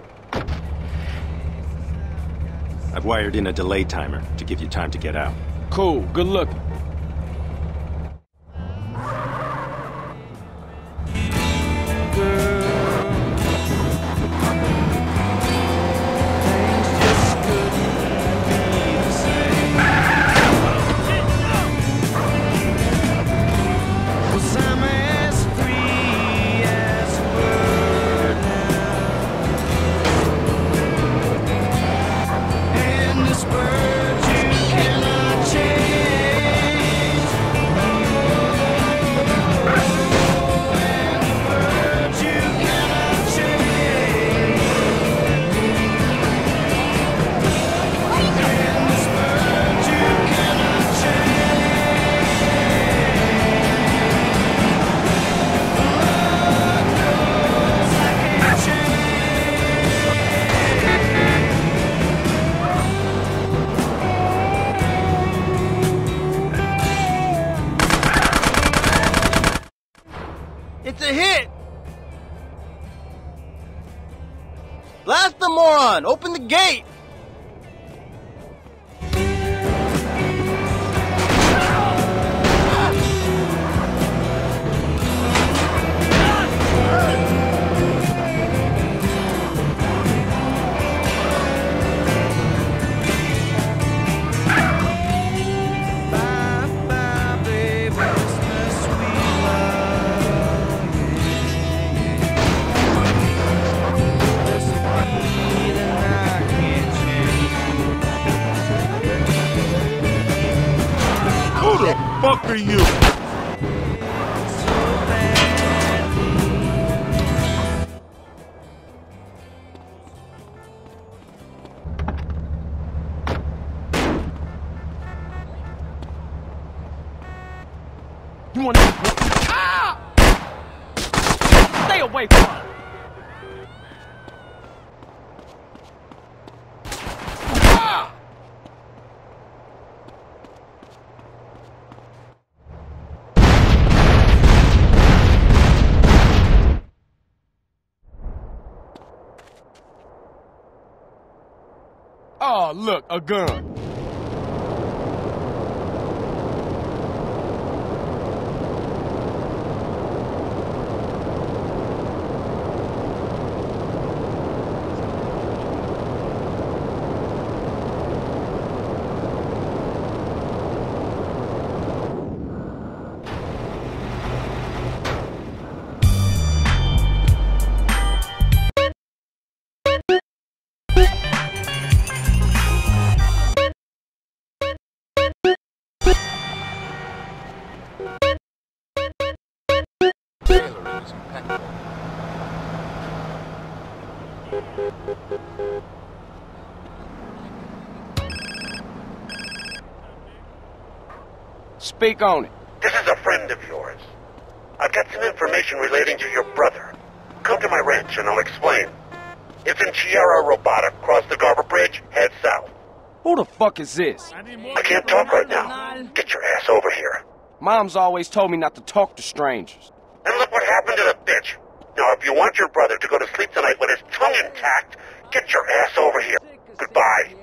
I've wired in a delay timer to give you time to get out. Cool. Good looking. It's a hit! Blast the moron! Open the gate! Who the fuck are you? You want to... Ah! Stay away from her! Ah! Oh, look, a gun. Speak on it. This is a friend of yours. I've got some information relating to your brother. Come to my ranch and I'll explain. It's in Chiara Robotic. Cross the Garber Bridge, head south. Who the fuck is this? I can't talk right now. Get your ass over here. Mom's always told me not to talk to strangers. And look what happened to the bitch. Now, if you want your brother to go to sleep tonight with his tongue intact, get your ass over here. Goodbye.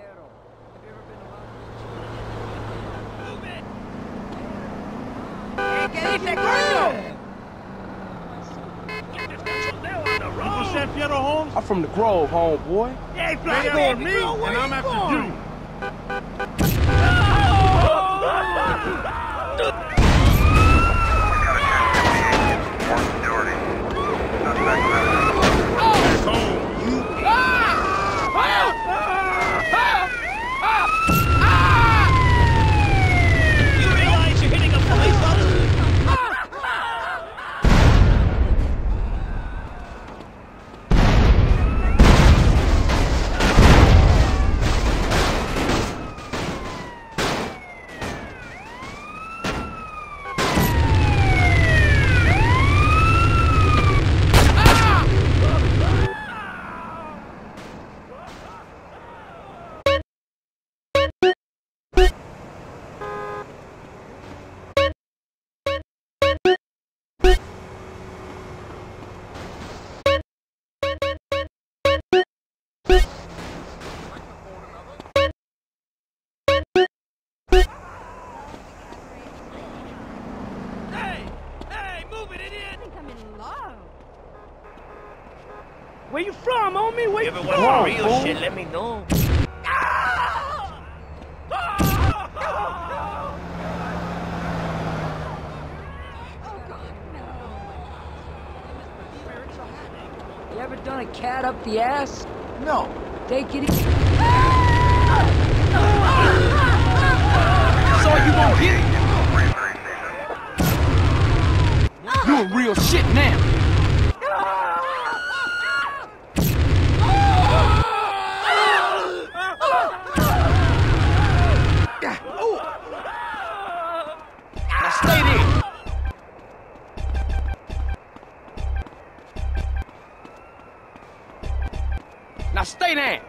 Uncle San Fierro Holmes? I'm from the Grove, homeboy. Hey, fly on me, and I'm after you. You realize you're hitting a police officer? Where you from, homie? Where you If it from? was real shit, let me know. You ever done a cat up the ass? No. Take it easy. That's all you gonna get? Doing real shit now. Now stay there. Now stay there.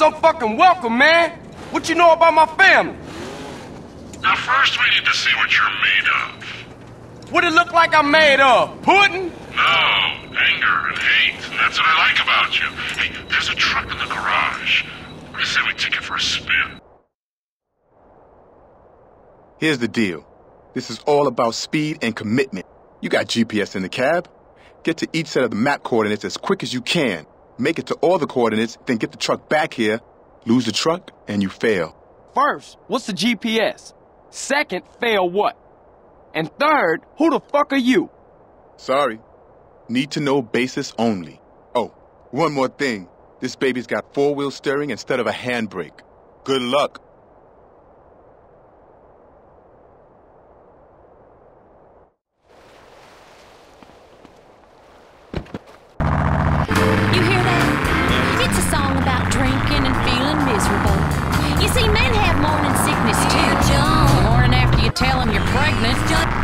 so fucking welcome, man. What you know about my family? Now first we need to see what you're made of. What it look like I'm made of? Pudding? No, anger and hate. And that's what I like about you. Hey, there's a truck in the garage. I say we take it for a spin. Here's the deal. This is all about speed and commitment. You got G P S in the cab. Get to each set of the map coordinates as quick as you can. Make it to all the coordinates, then get the truck back here. Lose the truck, and you fail. First, what's the G P S? Second, fail what? And third, who the fuck are you? Sorry. Need to know basis only. Oh, one more thing. This baby's got four-wheel steering instead of a handbrake. Good luck. You hear that? It's a song about drinking and feeling miserable. You see, men have morning sickness too. The morning after you tell them you're pregnant.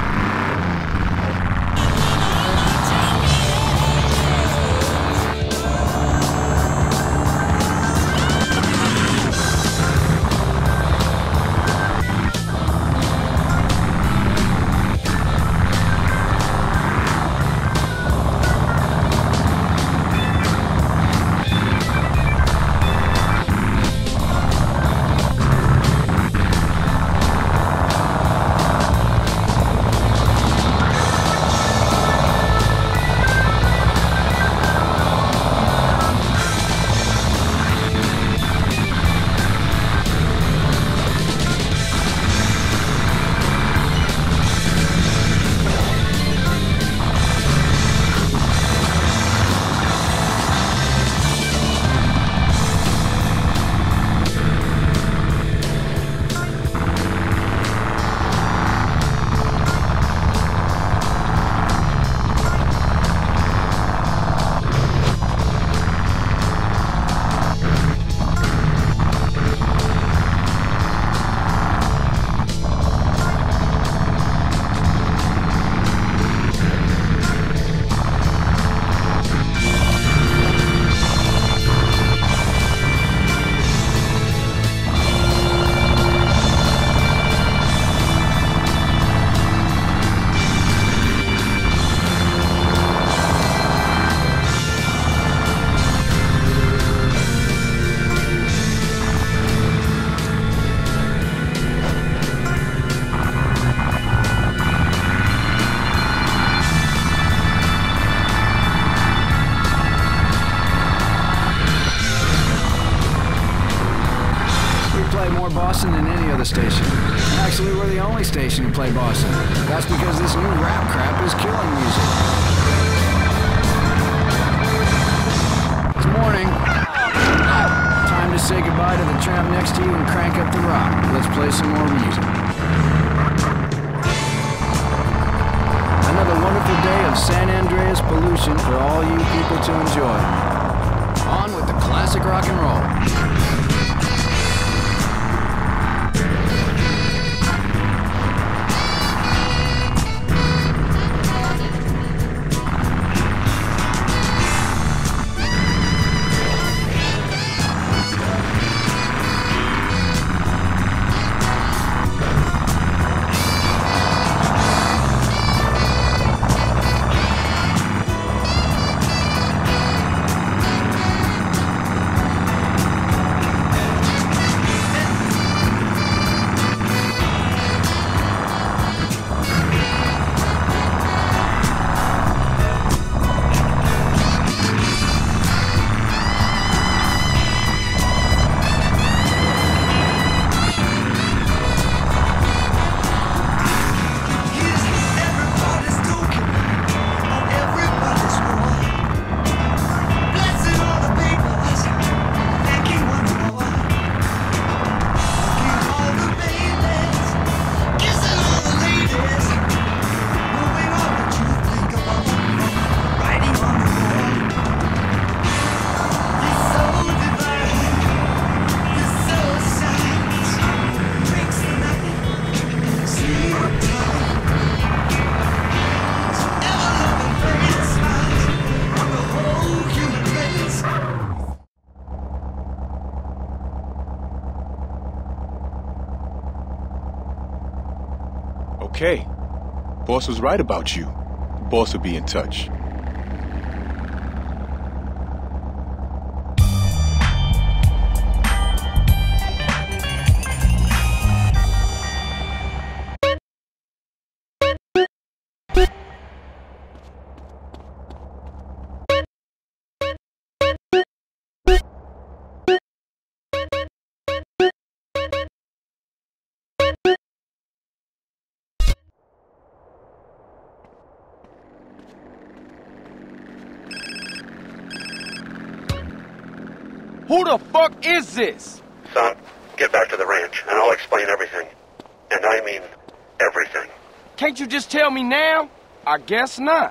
Boston than any other station. Actually, we're the only station to play Boston. That's because this new rap crap is killing music. It's morning. Time to say goodbye to the tramp next to you and crank up the rock. Let's play some more music. Another wonderful day of San Andreas pollution for all you people to enjoy. On with the classic rock and roll. Okay. Boss was right about you. Boss will be in touch. Who the fuck is this? Son, get back to the ranch, and I'll explain everything. And I mean everything. Can't you just tell me now? I guess not.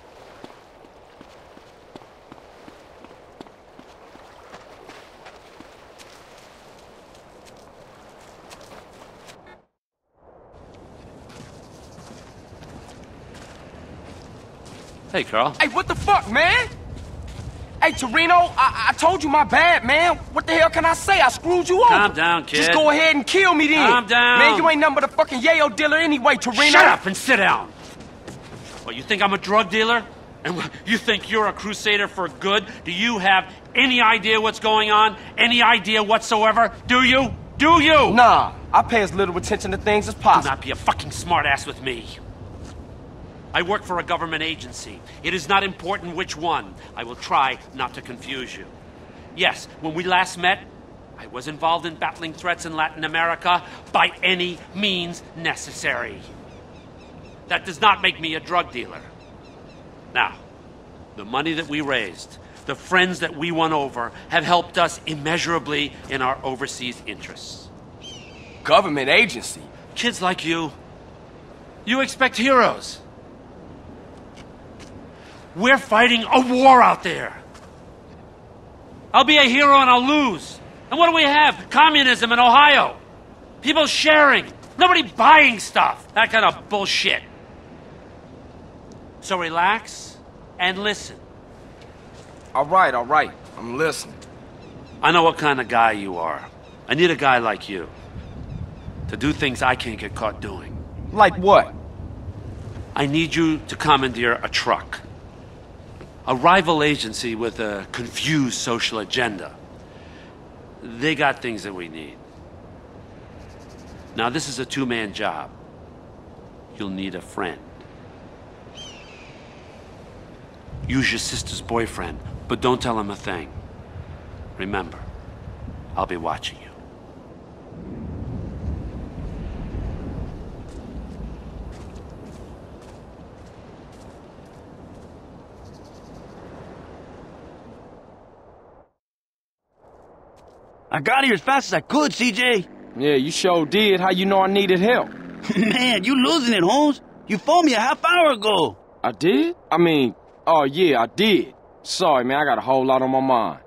Hey, Carl. Hey, what the fuck, man? Hey, Toreno, I, I told you my bad, man. What the hell can I say? I screwed you over. Calm down, kid. Just go ahead and kill me then. Calm down. Man, you ain't nothing but a fucking yayo dealer anyway, Toreno. Shut up and sit down. What, you think I'm a drug dealer? And you think you're a crusader for good? Do you have any idea what's going on? Any idea whatsoever? Do you? Do you? Nah, I pay as little attention to things as possible. Do not be a fucking smartass with me. I work for a government agency. It is not important which one. I will try not to confuse you. Yes, when we last met, I was involved in battling threats in Latin America by any means necessary. That does not make me a drug dealer. Now, the money that we raised, the friends that we won over, have helped us immeasurably in our overseas interests. Government agency? Kids like you, you expect heroes. We're fighting a war out there. I'll be a hero and I'll lose. And what do we have? Communism in Ohio. People sharing. Nobody buying stuff. That kind of bullshit. So relax and listen. All right, all right. I'm listening. I know what kind of guy you are. I need a guy like you to do things I can't get caught doing. Like what? I need you to commandeer a truck. A rival agency with a confused social agenda. They got things that we need. Now, this is a two-man job. You'll need a friend. Use your sister's boyfriend, but don't tell him a thing. Remember, I'll be watching you. I got here as fast as I could, C J. Yeah, you sure did. How you know I needed help? Man, you losing it, Holmes. You phoned me a half hour ago. I did? I mean, oh yeah, I did. Sorry, man, I got a whole lot on my mind.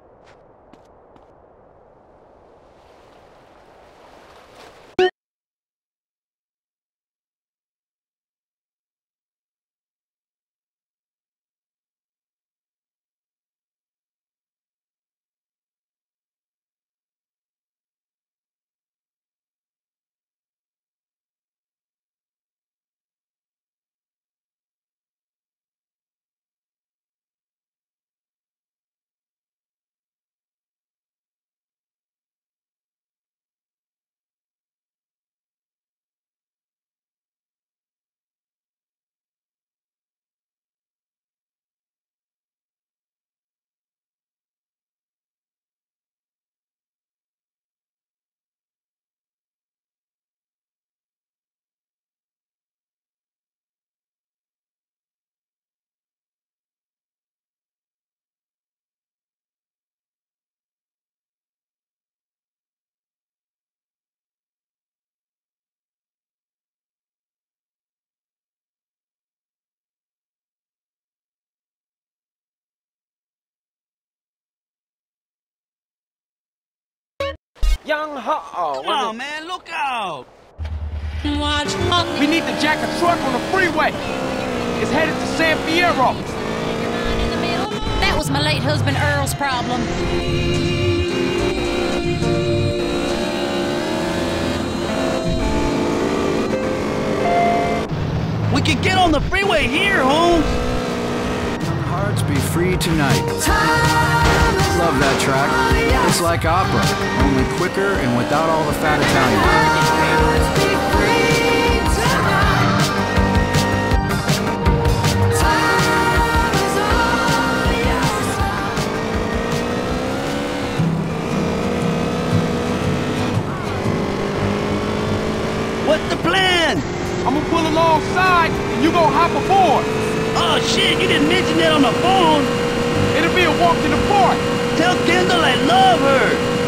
Young Ho. Come on, man, look out. We need to jack a truck on the freeway. It's headed to San Fierro. That was my late husband Earl's problem. can get on the freeway here, Holmes. Hearts be free tonight. Love that track. It's like opera, only quicker and without all the fat Italian. What's the plan? I'm gonna pull alongside and you gonna hop aboard. Oh shit, you didn't mention that on the phone. It'll be a walk in the park. Tell Kendall I love her.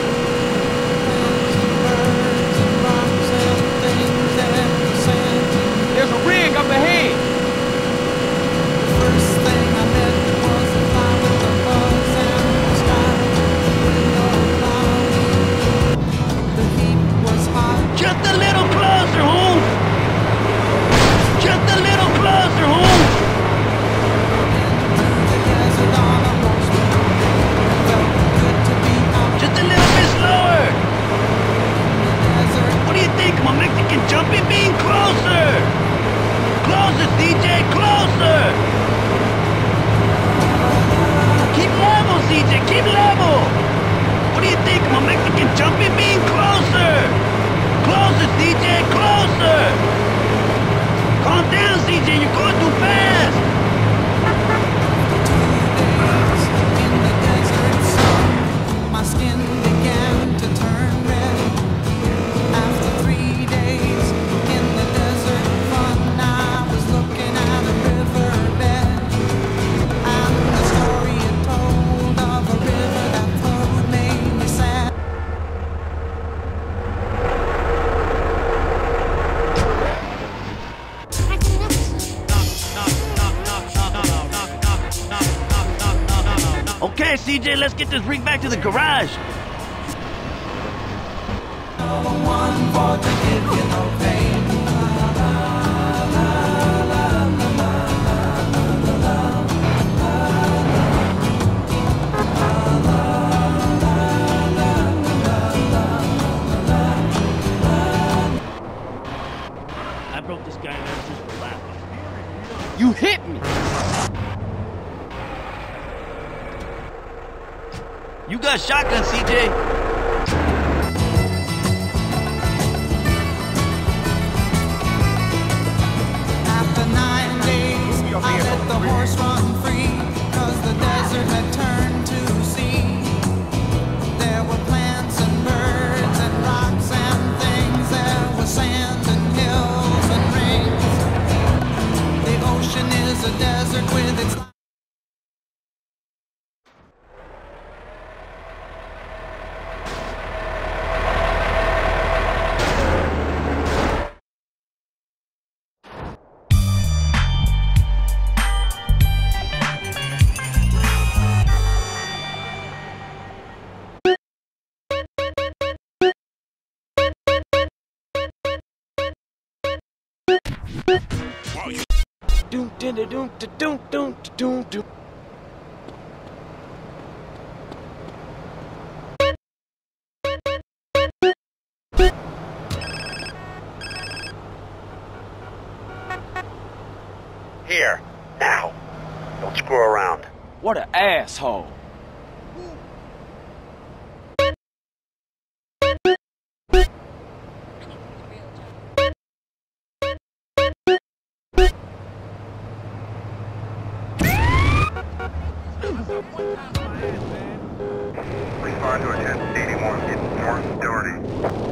There's a rig up ahead. First thing I met was a fly with the bugs and the sky. The heat was hot. Just a little closer, Holmes. Just a little closer, Holmes. Just a little bit slower. What do you think? I'm a Mexican jumping bean? Closer. Closer, C J, closer. Keep level, C J, keep level. What do you think? I'm a Mexican jumping bean? Closer. Closer, C J, closer. Calm down, C J, you're going too fast. My skin began to turn red. After three days in the desert fun, I was looking at a riverbed. And the story it told of a river that flowed made me sad. Okay, C J, let's get this rig back to the garage. One for to give you no pain. I broke this guy in just for laughing. You hit me. You got shotgun, C J. After nine days, I let the horse run free, 'cause the desert had turned to sea. There were plants and birds and rocks and things. There was sand and hills and rings. The ocean is a desert with its Doom, doom, doom, doom, doom, doom, doom. Here, now. Don't screw around. What an asshole. Respond to attempt eighty-one in North Doherty.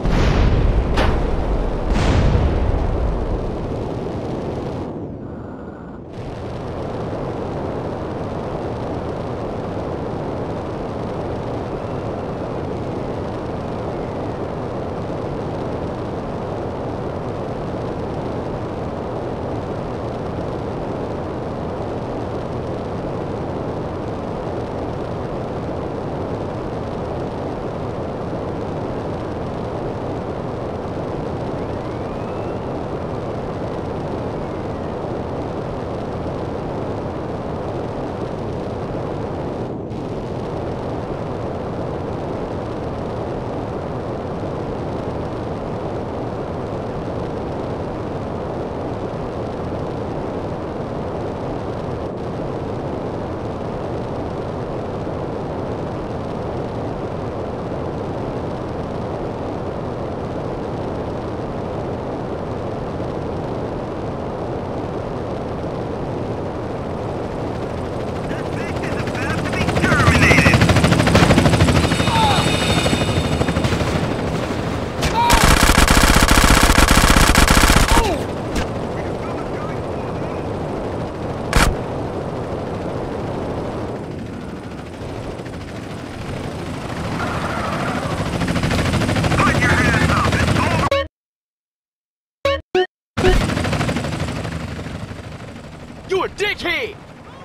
You a dickhead!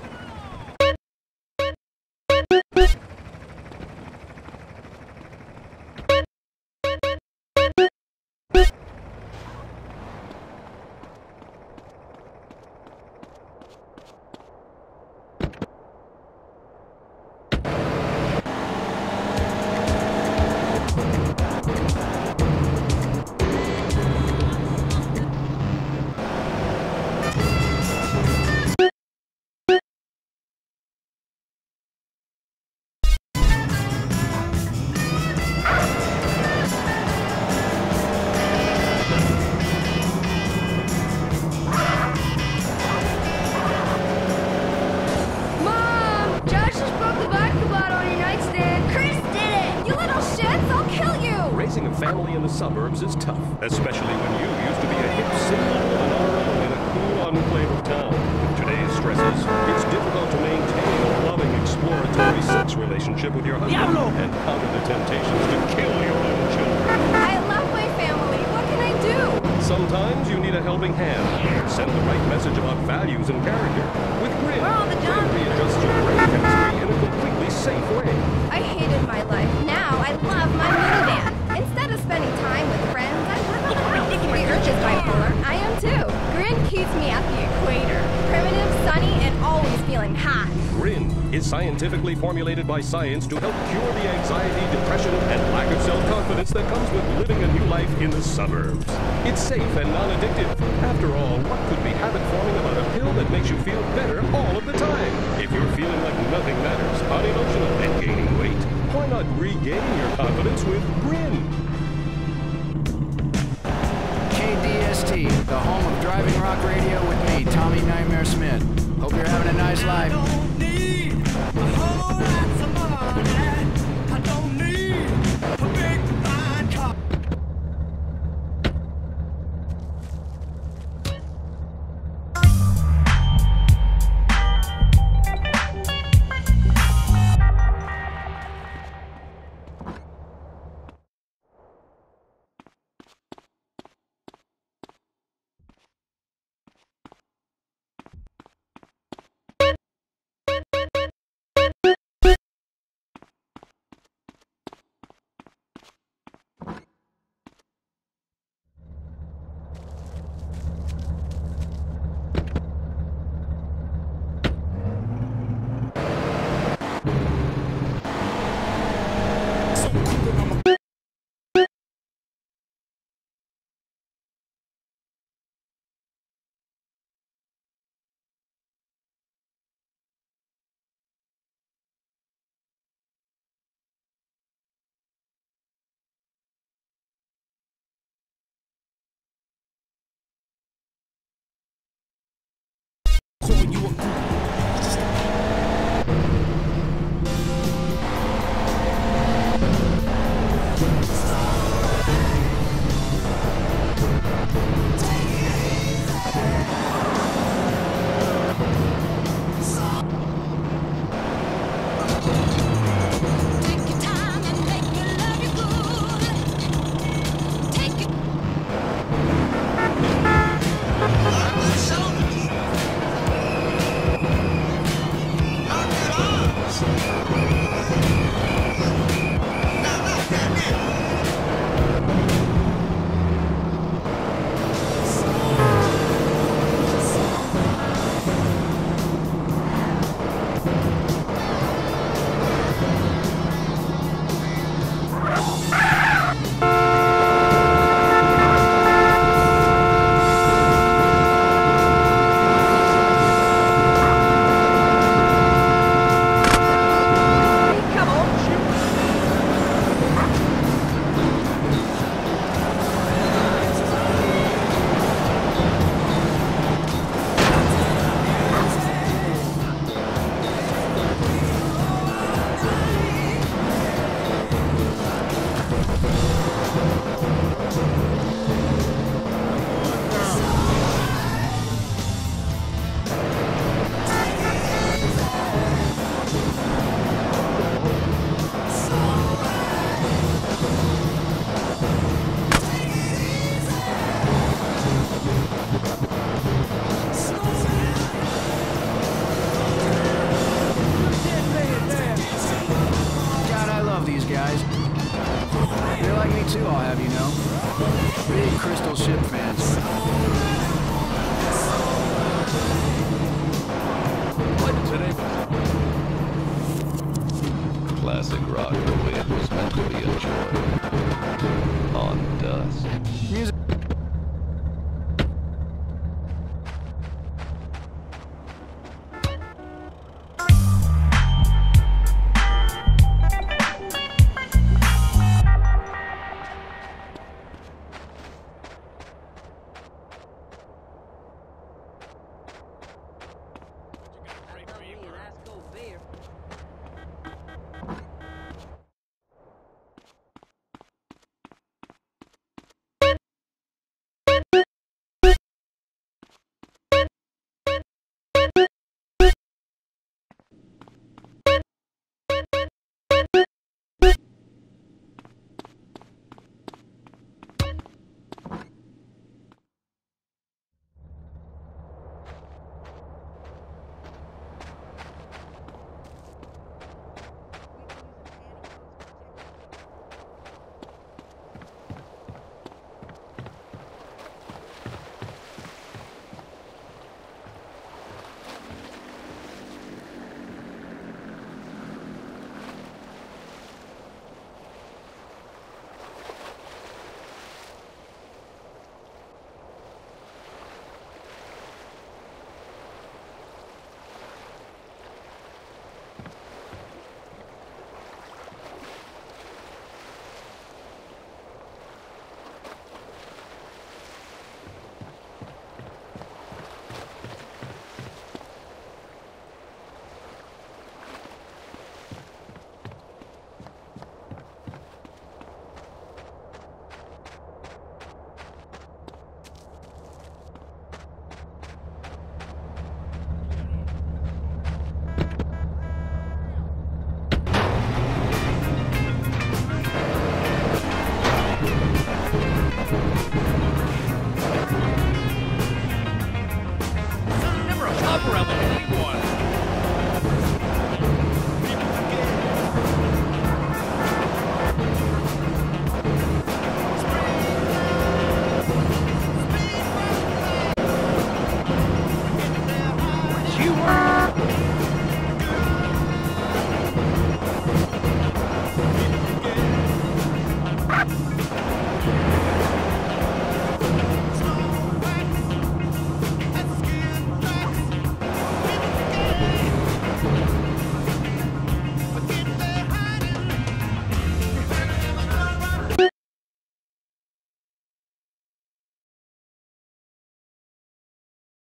Raising a family in the suburbs is tough, especially when you used to be a hip single woman on her own in a cool enclave of town. With today's stresses, it's difficult to maintain a loving, exploratory sex relationship with your husband Diablo! and counter the temptations to kill your own children. I love my family. What can I do? Sometimes you need a helping hand. Send the right message about values and character. With Grin, We're on the Grin jump. readjusts your brain chemistry in a completely safe way. I hated my life. Now I love my minivan. Instead of spending time with friends, I live on the house. The Earth is bipolar. I am too. Grin keeps me at the equator. Primitive, sunny, and always feeling hot. Grin is scientifically formulated by science to help cure the anxiety, depression, and lack of self-confidence that comes with living a new life in the suburbs. It's safe and non-addictive. After all, what could be habit-forming about a pill that makes you feel better all of the time? If you're feeling like nothing matters, unemotional, and gaining weight, why not regain your confidence with Grin? K D S T, the home of driving rock radio with me, Tommy Nightmare Smith. Hope you're having a nice life. big Crystal Ship fans. Classic rock the way it was meant to be enjoyed. On dust. Music